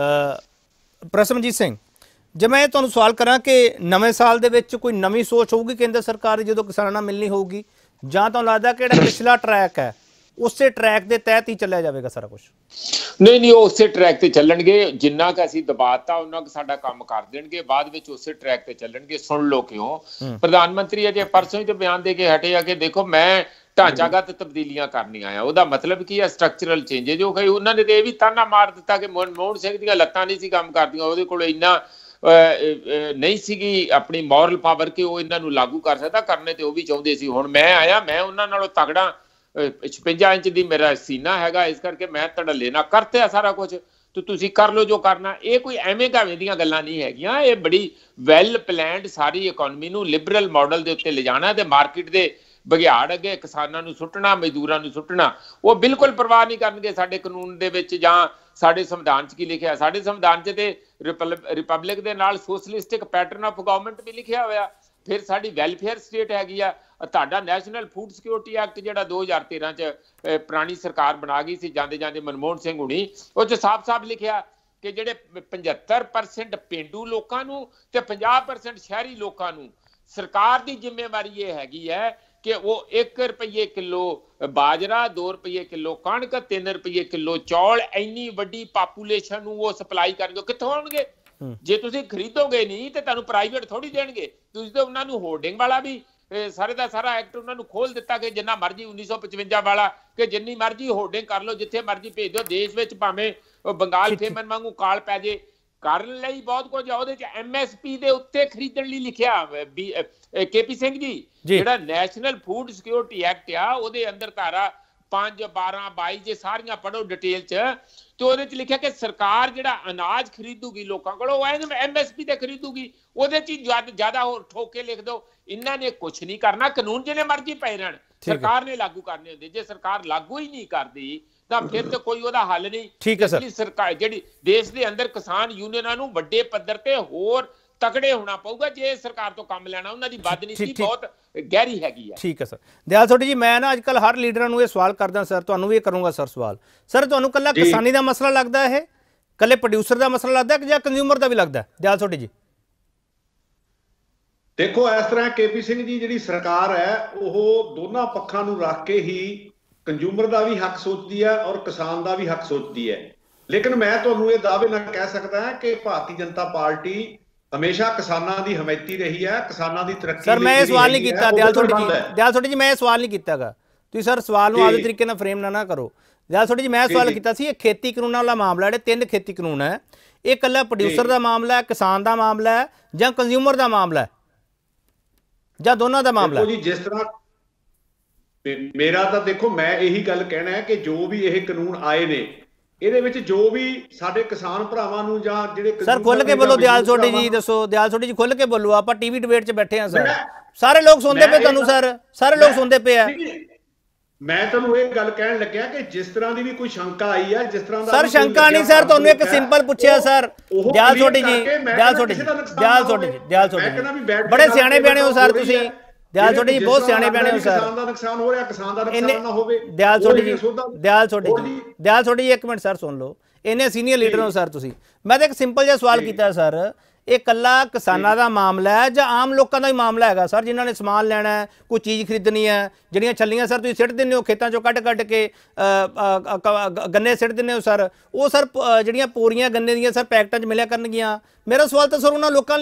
ਪ੍ਰਸਮਜੀਤ ਸਿੰਘ, ਜੇ ਮੈਂ ਤੁਹਾਨੂੰ ਸਵਾਲ ਕਰਾਂ ਕਿ ਨਵੇਂ ਸਾਲ ਦੇ ਵਿੱਚ ਕੋਈ ਨਵੀਂ ਸੋਚ ਹੋਊਗੀ ਕੇਂਦਰ ਸਰਕਾਰ ਦੀ ਜਦੋਂ ਕਿਸਾਨਾਂ ਨਾਲ ਮਿਲਣੀ ਹੋਊਗੀ, ਜਾਂ ਤੁਹਾਨੂੰ ਲੱਗਦਾ ਕਿ ਜਿਹੜਾ ਪਿਛਲਾ ਟਰੈਕ ਹੈ ਉਸੇ ਟਰੈਕ ਦੇ ਤਹਿਤ ਹੀ ਚੱਲਿਆ ਜਾਵੇਗਾ ਸਾਰਾ ਕੁਝ? ਨਹੀਂ ਨਹੀਂ, ਉਹ ਉਸੇ ਟਰੈਕ ਤੇ ਚੱਲਣਗੇ, ਜਿੰਨਾ ਕੁ ਅਸੀਂ ਦਬਾਤਾ ਉਹਨਾਂ ਕੁ ਸਾਡਾ ਕੰਮ ਕਰ ਦੇਣਗੇ, ਬਾਅਦ ਵਿੱਚ ਉਸੇ ਟਰੈਕ ਤੇ ਚੱਲਣਗੇ। ਸੁਣ ਲਓ ਕਿਉਂ। ਪ੍ਰਧਾਨ ਮੰਤਰੀ ਅਜੇ ਪਰਸੋਂ ਹੀ ਤੇ ਬਿਆਨ ਦੇ ਕੇ ਹਟੇ ਆ ਕਿ ਦੇਖੋ ਮੈਂ ਢਾਂਚਾਗਤ ਤਬਦੀਲੀਆਂ ਕਰਨੀ ਆਇਆ। ਉਹਦਾ ਮਤਲਬ ਕੀ ਹੈ? Structural changes. ਉਹ ਕਹੀ ਉਹਨਾਂ ਨੇ ਤੇ ਇਹ ਵੀ ਤਾਨਾ ਮਾਰ ਦਿੱਤਾ ਕਿ ਮਨਮੋਹਨ ਸਿੰਘ ਦੀਆਂ ਲੱਤਾਂ ਨਹੀਂ ਸੀ ਕੰਮ ਕਰਦੀਆਂ, ਉਹਦੇ ਕੋਲ ਇੰਨਾ ਨਹੀਂ ਸੀਗੀ ਆਪਣੀ ਮੋਰਲ ਪਾਵਰ ਕਿ ਉਹ ਇਹਨਾਂ ਨੂੰ ਲਾਗੂ ਕਰ ਸਕਦਾ। ਕਰਨੇ ਤੇ ਉਹ ਵੀ ਚਾਹੁੰਦੇ ਸੀ। ਹੁਣ ਮੈਂ ਆਇਆ, ਮੈਂ ਉਹਨਾਂ ਨਾਲੋਂ ਤਗੜਾ, ਛਪੰਜਾ ਇੰਚ ਦੀ ਮੇਰਾ ਸੀਨਾ ਹੈਗਾ, ਇਸ ਕਰਕੇ ਮੈਂ ਧੜੱਲੇ ਨਾਲ ਕਰਤੇ ਸਾਰਾ ਕੁਝ, ਤੇ ਤੁਸੀਂ ਕਰ ਲਓ ਜੋ ਕਰਨਾ। ਇਹ ਕੋਈ ਐਵੇਂ ਘਾਵੇਂ ਦੀਆਂ ਗੱਲਾਂ ਨਹੀਂ ਹੈਗੀਆਂ, ਇਹ ਬੜੀ ਵੈਲ ਪਲੈਨਡ ਸਾਰੀ ਇਕਨੋਮੀ ਨੂੰ ਲਿਬਰਲ ਮਾਡਲ ਦੇ ਉੱਤੇ ਲਿਜਾਣਾ ਤੇ ਮਾਰਕੀਟ ਦੇ ਬਘਿਆੜ ਅੱਗੇ ਕਿਸਾਨਾਂ ਨੂੰ ਸੁੱਟਣਾ, ਮਜ਼ਦੂਰਾਂ ਨੂੰ ਸੁੱਟਣਾ। ਉਹ ਬਿਲਕੁਲ ਪਰਵਾਹ ਨਹੀਂ ਕਰਨਗੇ ਸਾਡੇ ਕਾਨੂੰਨ ਦੇ ਵਿੱਚ ਜਾਂ ਸਾਡੇ ਸੰਵਿਧਾਨ 'ਚ ਕੀ ਲਿਖਿਆ। ਸਾਡੇ ਸੰਵਿਧਾਨ 'ਚ ਤੇ ਰਿਪਬਲਿਕ ਦੇ ਨਾਲ ਸੋਸ਼ਲਿਸਟਿਕ ਪੈਟਰਨ ਆਫ ਗਵਰਨਮੈਂਟ ਵੀ ਲਿਖਿਆ ਹੋਇਆ। ਫਿਰ ਸਾਡੀ ਵੈਲਫੇਅਰ ਸਟੇਟ ਹੈਗੀ ਆ। ਤੁਹਾਡਾ ਨੈਸ਼ਨਲ ਫੂਡ ਸਿਕਿਉਰਿਟੀ ਐਕਟ ਜਿਹੜਾ ਦੋ ਹਜ਼ਾਰ ਤੇਰਾਂ 'ਚ ਪੁਰਾਣੀ ਸਰਕਾਰ ਬਣਾ ਗਈ ਸੀ ਜਾਂਦੇ ਜਾਂਦੇ ਮਨਮੋਹਨ ਸਿੰਘ ਹੁਣੀ, ਉਹ 'ਚ ਸਾਫ਼-ਸਾਫ਼ ਲਿਖਿਆ ਕਿ ਜਿਹੜੇ ਪਝੱਤਰ ਪਰਸੈਂਟ ਪੇਂਡੂ ਲੋਕਾਂ ਨੂੰ ਤੇ ਪੰਜਾਹ ਪਰਸੈਂਟ ਸ਼ਹਿਰੀ ਲੋਕਾਂ ਨੂੰ ਸਰਕਾਰ ਦੀ ਜ਼ਿੰਮੇਵਾਰੀ ਇਹ ਹੈਗੀ ਹੈ ਕਿ ਉਹ ਇੱਕ ਰੁਪਏ ਕਿਲੋ ਬਾਜਰਾ, ਦੋ ਰੁਪਏ ਕਿਲੋ ਕਣਕ, ਤਿੰਨ ਰੁਪਏ ਕਿਲੋ ਚੌਲ, ਇੰਨੀ ਵੱਡੀ ਪਾਪੂਲੇਸ਼ਨ ਨੂੰ ਉਹ ਸਪਲਾਈ ਕਰਨਗੇ। ਕਿੱਥੋਂ ਆਉਣਗੇ? ਜੇ ਤੁਸੀਂ ਖਰੀਦੋਗੇ ਨਹੀਂ ਤੇ ਤੁਹਾਨੂੰ ਪ੍ਰਾਈਵੇਟ ਥੋੜੀ ਦੇਣਗੇ। ਤੁਸੀਂ ਤਾਂ ਉਹਨਾਂ ਨੂੰ ਹੋਰਡਿੰਗ ਵਾਲਾ ਵੀ ਸਾਰੇ ਦਾ ਸਾਰਾ ਐਕਟ ਉਹਨਾਂ ਨੂੰ ਖੋਲ ਦਿੱਤਾ ਕਿ ਜਿੰਨਾ ਮਰਜ਼ੀ ਉੱਨੀ ਸੌ ਪਚਵੰਜਾ ਵਾਲਾ ਕਿ ਜਿੰਨੀ ਮਰਜ਼ੀ ਹੋਰਡਿੰਗ ਕਰ ਲਓ, ਜਿੱਥੇ ਮਰਜ਼ੀ ਭੇਜ ਦਿਓ। ਦੇਸ਼ ਵਿੱਚ ਭਾਵੇਂ ਬੰਗਾਲ ਫੇਮਨ ਵਾਂਗੂ ਕਾਲ ਪੈ ਜੇ, ਕਰਨ ਲਈ ਬਹੁਤ ਕੁਝ ਆ। ਉਹਦੇ 'ਚ ਐਮ ਐਸ ਪੀ ਦੇ ਉੱਤੇ ਖਰੀਦਣ ਲਈ ਲਿਖਿਆ। ਕੇਪੀ ਸਿੰਘ ਜੀ, ਜਿਹੜਾ ਨੈਸ਼ਨਲ ਫੂਡ ਸਿਕਿਉਰਿਟੀ ਐਕਟ ਆ, ਉਹਦੇ ਅੰਦਰ ਧਾਰਾ ਪੰਜ, ਬਾਰਾਂ, ਬਾਈ ਜੇ ਸਾਰੀਆਂ ਪੜ੍ਹੋ ਡਿਟੇਲ 'ਚ, ਤੇ ਉਹਦੇ 'ਚ ਲਿਖਿਆ ਕਿ ਸਰਕਾਰ ਜਿਹੜਾ ਅਨਾਜ ਖਰੀਦੂਗੀ ਲੋਕਾਂ ਕੋਲੋਂ ਉਹ ਐਮ ਐਸ ਪੀ ਤੇ ਖਰੀਦੂਗੀ। ਉਹਦੇ 'ਚ ਜ਼ਿਆਦਾ ਹੋਰ ਠੋਕ ਕੇ ਲਿਖ ਦਿਓ। ਇਹਨਾਂ ਨੇ ਕੁਛ ਨਹੀਂ ਕਰਨਾ, ਕਾਨੂੰਨ ਜਿਹਨੇ ਮਰਜ਼ੀ ਪਏ ਰਹਿਣ, ਸਰਕਾਰ ਨੇ ਲਾਗੂ ਕਰਨੇ ਹੁੰਦੇ। ਜੇ ਸਰਕਾਰ ਲਾਗੂ ਹੀ ਨਹੀਂ ਕਰਦੀ ਤਾਂ ਫਿਰ ਤੇ ਕੋਈ ਉਹਦਾ ਹੱਲ ਨਹੀਂ। ਠੀਕ ਹੈ ਸਰ। ਸਰਕਾਰ ਜਿਹੜੀ ਦੇਸ਼ ਦੇ ਅੰਦਰ ਕਿਸਾਨ ਯੂਨੀਅਨਾਂ ਨੂੰ ਵੱਡੇ ਪੱਧਰ ਤੇ ਹੋਰ ਤਕੜੇ ਹੋਣਾ ਪਊਗਾ ਜੇ ਸਰਕਾਰ ਤੋਂ ਕੰਮ ਲੈਣਾ। ਉਹਨਾਂ ਦੀ ਬਦਨੀਤੀ ਬਹੁਤ ਗਹਿਰੀ ਹੈਗੀ ਆ। ਠੀਕ ਹੈ ਸਰ। ਦਿਆਲ ਸੋਢੀ ਜੀ, ਮੈਂ ਨਾ ਅੱਜ ਕੱਲ ਹਰ ਲੀਡਰਾਂ ਨੂੰ ਇਹ ਸਵਾਲ ਕਰਦਾ ਸਰ, ਤੁਹਾਨੂੰ ਵੀ ਇਹ ਕਰੂੰਗਾ ਸਰ ਸਵਾਲ। ਸਰ, ਤੁਹਾਨੂੰ ਕੱਲਾ ਕਿਸਾਨੀ ਦਾ ਮਸਲਾ ਲੱਗਦਾ, ਇਹ ਕੱਲੇ ਪ੍ਰੋਡਿਊਸਰ ਦਾ ਮਸਲਾ ਲੱਗਦਾ ਕਿ ਜਾਂ ਕੰਜ਼ਿਊਮਰ ਦਾ ਵੀ ਲੱਗਦਾ? ਦਿਆਲ ਸੋਢੀ ਜੀ ਦੇਖੋ, ਇਸ ਤਰ੍ਹਾਂ ਕੇਪੀ ਸਿੰਘ ਜੀ, ਜਿਹੜੀ ਸਰਕਾਰ ਹੈ ਉਹ ਦੋਨਾਂ ਪੱਖਾਂ ਨੂੰ ਰੱਖ ਕੇ ਹੀ ਕੰਜ਼ਿਊਮਰ ਦਾ ਵੀ ਹੱਕ ਸੋਚਦੀ ਹੈ ਔਰ ਕਿਸਾਨ ਦਾ ਵੀ ਹੱਕ ਸੋਚਦੀ ਹੈ। ਲੇਕਿਨ ਮੈਂ ਤੁਹਾਨੂੰ ਇਹ ਦਾਅਵੇ ਨਾਲ ਕਹਿ ਸਕਦਾ ਹਾਂ ਕਿ ਭਾਰਤੀ ਜਨਤਾ ਪਾਰਟੀ ਹਮੇਸ਼ਾ ਕਿਸਾਨਾਂ ਦੀ ਹਮਾਇਤੀ ਰਹੀ ਹੈ, ਕਿਸਾਨਾਂ ਦੀ ਤਰੱਕੀ। ਸਰ, ਮੈਂ ਇਹ ਸਵਾਲ ਨਹੀਂ ਕੀਤਾ ਦਿਆਲ ਸੋਢੀ ਜੀ, ਦਿਆਲ ਸੋਢੀ ਜੀ ਮੈਂ ਇਹ ਸਵਾਲ ਨਹੀਂ ਕੀਤਾਗਾ। ਤੁਸੀਂ ਸਰ ਸਵਾਲ ਨੂੰ ਆਦੇ ਤਰੀਕੇ ਨਾਲ ਫਰੇਮ ਨਾ ਨਾ ਕਰੋ। ਦਿਆਲ ਸੋਢੀ ਜੀ, ਮੈਂ ਸਵਾਲ ਕੀਤਾ ਸੀ ਇਹ ਖੇਤੀ ਕਾਨੂੰਨਾਂ ਵਾਲਾ ਮਾਮਲਾ, ਜਿਹੜੇ ਤਿੰਨ ਖੇਤੀ ਕਾਨੂੰਨ ਹੈ, ਇਹ ਇਕੱਲਾ ਪ੍ਰੋਡਿਊਸਰ ਦਾ ਮਾਮਲਾ ਹੈ, ਕਿਸਾਨ ਦਾ ਮਾਮਲਾ ਹੈ, ਜਾਂ ਕੰਜ਼ਿਊਮਰ ਦਾ ਮਾਮਲਾ ਹੈ, ਜਾਂ ਦੋਨਾਂ ਦਾ ਮਾਮਲਾ ਹੈ? ਜੀ, ਜਿਸ ਤਰ੍ਹਾਂ ਮੇਰਾ ਤਾਂ ਦੇਖੋ, ਮੈਂ ਇਹੀ ਗੱਲ ਕਹਿਣਾ ਹੈ ਕਿ ਜੋ ਵੀ ਇਹ ਕਾਨੂੰਨ ਆਏ ਨੇ, ਇਹਦੇ ਵਿੱਚ ਜੋ ਵੀ ਸਾਡੇ ਕਿਸਾਨ ਭਰਾਵਾਂ ਨੂੰ ਜਾਂ ਜਿਹੜੇ ਸਰ ਖੁੱਲ ਕੇ ਬੋਲੋ ਦਿਆਲ ਸੋਢੀ ਜੀ, ਦੱਸੋ ਦਿਆਲ ਸੋਢੀ ਜੀ, ਖੁੱਲ ਕੇ ਬੋਲੋ। ਆਪਾਂ ਟੀਵੀ ਡਿਬੇਟ 'ਚ ਬੈਠੇ ਹਾਂ ਸਰ, ਸਾਰੇ ਲੋਕ ਸੁਣਦੇ ਪਏ ਤੁਹਾਨੂੰ ਸਰ, ਸਾਰੇ ਲੋਕ ਸੁਣਦੇ ਪਏ ਆ। ਮੈਂ ਤੁਹਾਨੂੰ ਇਹ ਗੱਲ ਕਹਿਣ ਲੱਗਿਆ ਕਿ ਜਿਸ ਤਰ੍ਹਾਂ ਦੀ ਵੀ ਕੋਈ ਸ਼ੰਕਾ ਆਈ ਹੈ, ਜਿਸ ਤਰ੍ਹਾਂ ਦਾ ਸਰ ਸ਼ੰਕਾ ਨਹੀਂ ਸਰ, ਤੁਹਾਨੂੰ ਇੱਕ ਸਿੰਪਲ ਪੁੱਛਿਆ ਸਰ। ਦਿਆਲ ਸੋਢੀ ਜੀ, ਦਿਆਲ ਸੋਢੀ ਜੀ, ਦਿਆਲ ਸੋਢੀ ਜੀ, ਦਿਆਲ ਸੋਢੀ ਜੀ, ਬੜੇ ਸਿਆਣੇ ਬਿਆਣੇ ਹੋ ਸਰ ਤੁਸੀਂ। ਦਿਆਲ ਸੋਢੀ ਜੀ ਬਹੁਤ ਸਿਆਣੇ ਬਿਆਣੇ ਹੋ ਸਰ। ਕਿਸਾਨ ਦਾ ਨੁਕਸਾਨ ਹੋ ਰਿਹਾ, ਕਿਸਾਨ ਦਾ ਨੁਕਸਾਨ ਨਾ ਹੋਵੇ। ਦਿਆਲ ਸੋਢੀ ਜੀ, ਦਿਆਲ ਸੋਢੀ ਜੀ, ਦਿਆਲ ਸੋਢੀ ਜੀ ਇੱਕ ਮਿੰਟ ਸਰ ਸੁਣ ਲਓ। ਇੰਨੇ ਸੀਨੀਅਰ ਲੀਡਰ ਹੋ ਸਰ ਤੁਸੀਂ। ਮੈਂ ਤਾਂ ਇੱਕ ਸਿੰਪਲ ਜਿਹਾ ਸਵਾਲ ਕੀਤਾ ਸਰ, ਇਹ ਕੱਲਾ ਕਿਸਾਨਾਂ ਦਾ ਮਾਮਲਾ ਹੈ ਜਾਂ ਆਮ ਲੋਕਾਂ ਦਾ ਹੀ ਮਾਮਲਾ ਹੈਗਾ ਸਰ, ਜਿਨ੍ਹਾਂ ਨੇ ਸਮਾਨ ਲੈਣਾ ਹੈ, ਕੋਈ ਚੀਜ਼ ਖਰੀਦਣੀ ਹੈ, ਜਿਹੜੀਆਂ ਛੱਲੀਆਂ ਸਰ ਤੁਸੀਂ ਸਿੱਟ ਦਿੰਦੇ ਹੋ ਖੇਤਾਂ 'ਚੋਂ ਕੱਢ ਕੱਢ ਕੇ, ਗੰਨੇ ਸਿੱਟ ਦਿੰਦੇ ਹੋ ਸਰ, ਉਹ ਸਰ ਜਿਹੜੀਆਂ ਪੂਰੀਆਂ ਗੰਨੇ ਦੀਆਂ ਸਰ ਪੈਕਟਾਂ 'ਚ ਮਿਲਿਆ ਕਰਨਗੀਆਂ। ਮੇਰਾ ਸਵਾਲ ਤਾਂ ਸਰ ਉਹਨਾਂ ਲੋਕਾਂ ਲਈ ਹੈ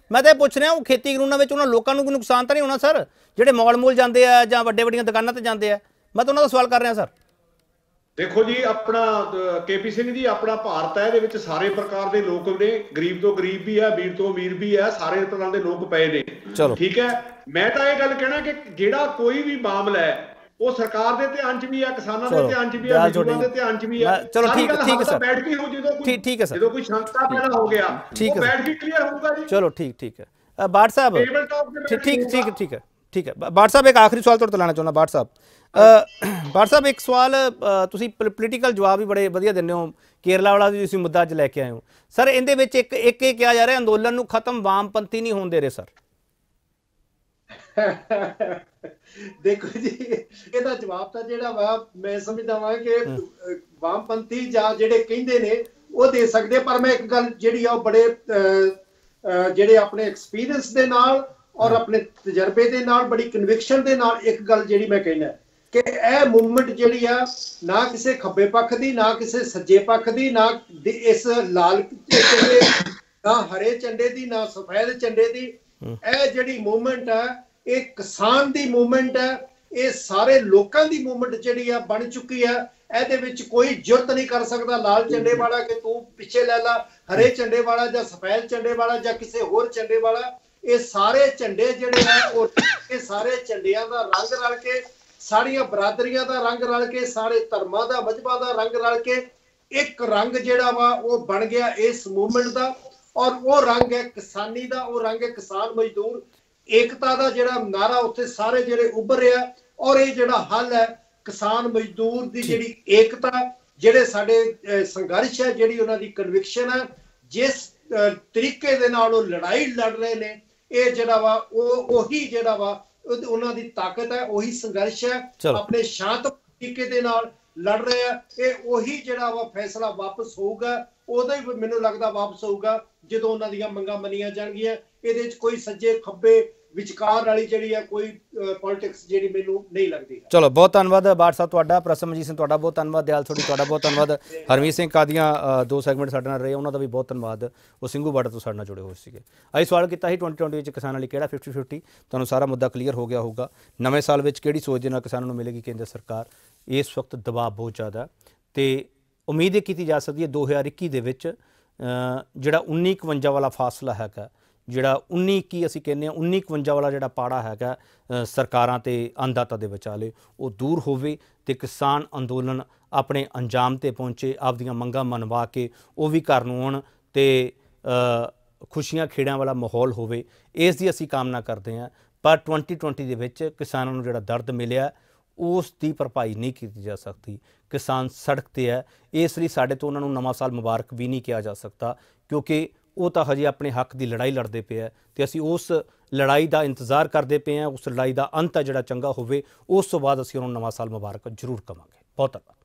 मैं तो पुछ रहा, वो खेती कानूनों में उन्होंने लोगों को नुकसान तो नहीं होना सर, ਜਿਹੜੇ ਮੌਲ ਮੂਲ ਜਾਂਦੇ ਆ ਜਾਂ ਵੱਡੇ ਵੱਡੀਆਂ ਦੁਕਾਨਾਂ ਤੇ ਜਾਂਦੇ ਆ? ਮੈਂ ਤਾਂ ਉਹਨਾਂ ਦਾ ਸਵਾਲ ਕਰ ਰਿਹਾ ਸਰ। ਦੇਖੋ ਜੀ, ਆਪਣਾ ਕੇਪੀ ਸਿੰਘ ਜੀ, ਆਪਣਾ ਭਾਰਤ ਹੈ, ਇਹਦੇ ਵਿੱਚ ਸਾਰੇ ਪ੍ਰਕਾਰ ਦੇ ਲੋਕ ਨੇ, ਗਰੀਬ ਤੋਂ ਗਰੀਬ ਵੀ ਹੈ, ਅਮੀਰ ਤੋਂ ਅਮੀਰ ਵੀ ਹੈ, ਸਾਰੇ ਤਰ੍ਹਾਂ ਦੇ ਲੋਕ ਪਏ ਨੇ। ਠੀਕ ਹੈ, ਮੈਂ ਤਾਂ ਇਹ ਗੱਲ ਕਹਿਣਾ ਕਿ ਜਿਹੜਾ ਕੋਈ ਵੀ ਮਾਮਲਾ ਹੈ ਉਹ ਸਰਕਾਰ ਦੇ ਧਿਆਨ 'ਚ ਵੀ ਹੈ, ਕਿਸਾਨਾਂ ਦੇ ਧਿਆਨ 'ਚ ਵੀ ਹੈ, ਮਜ਼ਦੂਰਾਂ ਦੇ ਧਿਆਨ 'ਚ ਵੀ ਹੈ। ਚਲੋ ਠੀਕ ਠੀਕ ਹੈ ਸਰ, ਬੈਠ ਕੇ ਹੋ, ਜਦੋਂ ਕੋਈ ਠੀਕ ਹੈ ਸਰ, ਜਦੋਂ ਕੋਈ ਸ਼ੰਕਾ ਪੈਦਾ ਹੋ ਗਿਆ ਉਹ ਬੈਠ ਕੇ ਕਲੀਅਰ ਹੋਊਗਾ ਜੀ। ਚਲੋ ਠੀਕ ਠੀਕ ਹੈ ਬਾਟ ਸਾਹਿਬ, ਠੀਕ ਠੀਕ ਠੀਕ ਠੀਕ ਹੈ ਠੀਕ ਹੈ। ਬਾਟ ਸਾਹਿਬ, ਇੱਕ ਆਖਰੀ ਸਵਾਲ ਤੁਹਾਡੇ ਤੋਂ ਲੈਣਾ ਚਾਹੁੰਦਾ। ਬਾਟ ਸਾਹਿਬ, ਬਾਟ ਸਾਹਿਬ ਇੱਕ ਸਵਾਲ, ਤੁਸੀਂ ਪੋਲੀਟੀਕਲ ਜਵਾਬ ਵੀ ਬੜੇ ਵਧੀਆ ਦਿੰਦੇ ਹੋ, ਕੇਰਲਾ ਵਾਲਾ ਵੀ ਤੁਸੀਂ ਮੁੱਦਾ ਅੱਜ ਲੈ ਕੇ ਆਏ ਹੋ ਸਰ। ਇਹਦੇ ਵਿੱਚ ਇੱਕ ਇੱਕ ਇਹ ਕਿਹਾ ਜਾ ਰਿਹਾ ਅੰਦੋਲਨ ਨੂੰ ਖਤਮ ਵਾਮਪੰਥੀ ਨਹੀਂ ਹੋਣ ਦੇ ਰਹੇ ਸਰ। ਦੇਖੋ ਜੀ, ਇਹਦਾ ਜਵਾਬ ਤਾਂ ਜਿਹੜਾ ਵਾ ਮੈਂ ਸਮਝਦਾ ਵਾਂ ਕਿ ਵਾਮਪੰਥੀ ਜਾਂ ਜਿਹੜੇ ਕਹਿੰਦੇ ਨੇ ਉਹ ਦੇ ਸਕਦੇ, ਪਰ ਮੈਂ ਇੱਕ ਗੱਲ ਜਿਹੜੀ ਆ ਉਹ ਬੜੇ ਜਿਹੜੇ ਆਪਣੇ ਐਕਸਪੀਰੀਅੰਸ ਦੇ ਨਾਲ ਔਰ ਆਪਣੇ ਤਜਰਬੇ ਦੇ ਨਾਲ, ਬੜੀ ਕਨਵਿਕਸ਼ਨ ਦੇ ਨਾਲ ਇੱਕ ਗੱਲ ਜਿਹੜੀ ਮੈਂ ਕਹਿਣਾ ਕਿ ਇਹ ਮੂਵਮੈਂਟ ਜਿਹੜੀ ਆ ਨਾ ਕਿਸੇ ਖੱਬੇ ਪੱਖ ਦੀ, ਨਾ ਕਿਸੇ ਸੱਜੇ ਪੱਖ ਦੀ, ਨਾ ਇਸ ਲਾਲ ਝੰਡੇ, ਨਾ ਹਰੇ ਝੰਡੇ ਦੀ, ਨਾ ਸਫੈਦ ਝੰਡੇ ਦੀ। ਇਹ ਜਿਹੜੀ ਮੂਵਮੈਂਟ ਆ ਇਹ ਕਿਸਾਨ ਦੀ ਮੂਵਮੈਂਟ ਹੈ, ਇਹ ਸਾਰੇ ਲੋਕਾਂ ਦੀ ਮੂਵਮੈਂਟ ਜਿਹੜੀ ਆ ਬਣ ਚੁੱਕੀ ਆ। ਇਹਦੇ ਵਿੱਚ ਕੋਈ ਜੁਰਤ ਨਹੀਂ ਕਰ ਸਕਦਾ ਲਾਲ ਝੰਡੇ ਵਾਲਾ ਕਿ ਤੂੰ ਪਿੱਛੇ ਲੈ ਲਾ, ਹਰੇ ਝੰਡੇ ਵਾਲਾ ਜਾਂ ਸਫੈਦ ਝੰਡੇ ਵਾਲਾ ਜਾਂ ਕਿਸੇ ਹੋਰ ਝੰਡੇ ਵਾਲਾ। ਇਹ ਸਾਰੇ ਝੰਡੇ ਜਿਹੜੇ ਆ ਉਹ ਇਹ ਸਾਰੇ ਝੰਡਿਆਂ ਦਾ ਰੰਗ ਰਲ ਕੇ, ਸਾਰੀਆਂ ਬਰਾਦਰੀਆਂ ਦਾ ਰੰਗ ਰਲ ਕੇ, ਸਾਰੇ ਧਰਮਾਂ ਦਾ, ਮਜ਼ਹਬਾਂ ਦਾ ਰੰਗ ਰਲ ਕੇ ਇੱਕ ਰੰਗ ਜਿਹੜਾ ਵਾ ਉਹ ਬਣ ਗਿਆ ਇਸ ਮੂਵਮੈਂਟ ਦਾ। ਔਰ ਉਹ ਰੰਗ ਹੈ ਕਿਸਾਨੀ ਦਾ, ਉਹ ਰੰਗ ਹੈ ਕਿਸਾਨ ਮਜ਼ਦੂਰ ਏਕਤਾ ਦਾ ਜਿਹੜਾ ਨਾਰਾ ਉੱਥੇ ਸਾਰੇ ਜਿਹੜੇ ਉੱਭਰ ਰਿਹਾ। ਔਰ ਇਹ ਜਿਹੜਾ ਹੱਲ ਹੈ ਕਿਸਾਨ ਮਜ਼ਦੂਰ ਦੀ ਜਿਹੜੀ ਏਕਤਾ, ਜਿਹੜੇ ਸਾਡੇ ਸੰਘਰਸ਼ ਹੈ, ਜਿਹੜੀ ਉਹਨਾਂ ਦੀ ਕਨਵਿਕਸ਼ਨ ਹੈ, ਜਿਸ ਤਰੀਕੇ ਦੇ ਨਾਲ ਉਹ ਲੜਾਈ ਲੜ ਰਹੇ ਨੇ, ਇਹ ਜਿਹੜਾ ਵਾ ਉਹ ਉਹੀ ਜਿਹੜਾ ਵਾ ਉਹਨਾਂ ਦੀ ਤਾਕਤ ਹੈ, ਉਹੀ ਸੰਘਰਸ਼ ਹੈ, ਆਪਣੇ ਸ਼ਾਂਤ ਤਰੀਕੇ ਦੇ ਨਾਲ ਲੜ ਰਹੇ ਆ। ਇਹ ਉਹੀ ਜਿਹੜਾ ਵਾ ਫੈਸਲਾ ਵਾਪਸ ਹੋਊਗਾ, ਉਦੋਂ ਹੀ ਮੈਨੂੰ ਲੱਗਦਾ ਵਾਪਸ ਹੋਊਗਾ ਜਦੋਂ ਉਹਨਾਂ ਦੀਆਂ ਮੰਗਾਂ ਮੰਨੀਆਂ ਜਾਣਗੀਆਂ। ਇਹਦੇ ਵਿੱਚ ਕੋਈ ਸੱਜੇ ਖੱਬੇ ਵਿਚਕਾਰ ਵਾਲੀ ਜਿਹੜੀ ਆ ਕੋਈ ਪੋਲਿਟਿਕਸ ਜਿਹੜੀ ਮੈਨੂੰ ਨਹੀਂ ਲੱਗਦੀ। ਚਲੋ ਬਹੁਤ ਧੰਨਵਾਦ ਬਾਟ ਸਾਹਿਬ ਤੁਹਾਡਾ, ਪ੍ਰਸਮਜੀਤ ਸਿੰਘ ਤੁਹਾਡਾ ਬਹੁਤ ਧੰਨਵਾਦ, ਦਿਆਲ ਸੋਢੀ ਤੁਹਾਡਾ ਬਹੁਤ ਧੰਨਵਾਦ, ਹਰਮੀਤ ਸਿੰਘ ਕਾਦੀਆਂ ਦੋ ਸੈਗਮੈਂਟ ਸਾਡੇ ਨਾਲ ਰਹੇ ਉਹਨਾਂ ਦਾ ਵੀ ਬਹੁਤ ਧੰਨਵਾਦ, ਉਹ ਸਿੰਘੂ ਬਾਰਡਰ ਤੋਂ ਸਾਡੇ ਨਾਲ ਜੁੜੇ ਹੋਏ ਸੀਗੇ। ਅਸੀਂ ਸਵਾਲ ਕੀਤਾ ਸੀ ਟਵੈਂਟੀ ਟਵੈਂਟੀ ਵਿੱਚ ਕਿਸਾਨਾਂ ਲਈ ਕਿਹੜਾ ਫਿਫਟੀ ਫਿਫਟੀ, ਤੁਹਾਨੂੰ ਸਾਰਾ ਮੁੱਦਾ ਕਲੀਅਰ ਹੋ ਗਿਆ ਹੋਊਗਾ। ਨਵੇਂ ਸਾਲ ਵਿੱਚ ਕਿਹੜੀ ਸੋਚ ਦੇ ਨਾਲ ਕਿਸਾਨਾਂ ਨੂੰ ਮਿਲੇਗੀ ਕੇਂਦਰ ਸਰਕਾਰ? ਇਸ ਵਕਤ ਦਬਾਅ ਬਹੁਤ ਜ਼ਿਆਦਾ ਅਤੇ ਉਮੀਦ ਇਹ ਕੀਤੀ ਜਾ ਸਕਦੀ ਹੈ ਦੋ ਹਜ਼ਾਰ ਇੱਕੀ ਦੇ ਵਿੱਚ ਜਿਹੜਾ ਉੱਨੀ ਇਕਵੰਜਾ ਵਾਲਾ ਫਾਸਲਾ ਹੈਗਾ, ਜਿਹੜਾ ਉੱਨੀ ਇੱਕੀ ਅਸੀਂ ਕਹਿੰਦੇ ਹਾਂ ਉੱਨੀ ਇਕਵੰਜਾ ਵਾਲਾ ਜਿਹੜਾ ਪਾੜਾ ਹੈਗਾ ਸਰਕਾਰਾਂ ਅਤੇ ਅੰਨਦਾਤਾ ਦੇ ਵਿਚਾਲੇ, ਉਹ ਦੂਰ ਹੋਵੇ ਅਤੇ ਕਿਸਾਨ ਅੰਦੋਲਨ ਆਪਣੇ ਅੰਜਾਮ 'ਤੇ ਪਹੁੰਚੇ, ਆਪਦੀਆਂ ਮੰਗਾਂ ਮਨਵਾ ਕੇ ਉਹ ਵੀ ਘਰ ਨੂੰ ਆਉਣ ਅਤੇ ਖੁਸ਼ੀਆਂ ਖੇੜਿਆਂ ਵਾਲਾ ਮਾਹੌਲ ਹੋਵੇ, ਇਸ ਦੀ ਅਸੀਂ ਕਾਮਨਾ ਕਰਦੇ ਹਾਂ। ਪਰ ਟਵੈਂਟੀ ਟਵੈਂਟੀ ਦੇ ਵਿੱਚ ਕਿਸਾਨਾਂ ਨੂੰ ਜਿਹੜਾ ਦਰਦ ਮਿਲਿਆ ਉਸ ਦੀ ਭਰਪਾਈ ਨਹੀਂ ਕੀਤੀ ਜਾ ਸਕਦੀ। ਕਿਸਾਨ ਸੜਕ 'ਤੇ ਹੈ, ਇਸ ਲਈ ਸਾਡੇ ਤੋਂ ਉਹਨਾਂ ਨੂੰ ਨਵਾਂ ਸਾਲ ਮੁਬਾਰਕ ਵੀ ਨਹੀਂ ਕਿਹਾ ਜਾ ਸਕਦਾ, ਕਿਉਂਕਿ ਉਹ ਤਾਂ ਹਜੇ ਆਪਣੇ ਹੱਕ ਦੀ ਲੜਾਈ ਲੜਦੇ ਪਏ ਹੈ ਅਤੇ ਅਸੀਂ ਉਸ ਲੜਾਈ ਦਾ ਇੰਤਜ਼ਾਰ ਕਰਦੇ ਪਏ ਹਾਂ। ਉਸ ਲੜਾਈ ਦਾ ਅੰਤ ਹੈ ਜਿਹੜਾ ਚੰਗਾ ਹੋਵੇ, ਉਸ ਤੋਂ ਬਾਅਦ ਅਸੀਂ ਉਹਨਾਂ ਨੂੰ ਨਵਾਂ ਸਾਲ ਮੁਬਾਰਕ ਜ਼ਰੂਰ ਕਵਾਂਗੇ। ਬਹੁਤ ਧੰਨਵਾਦ।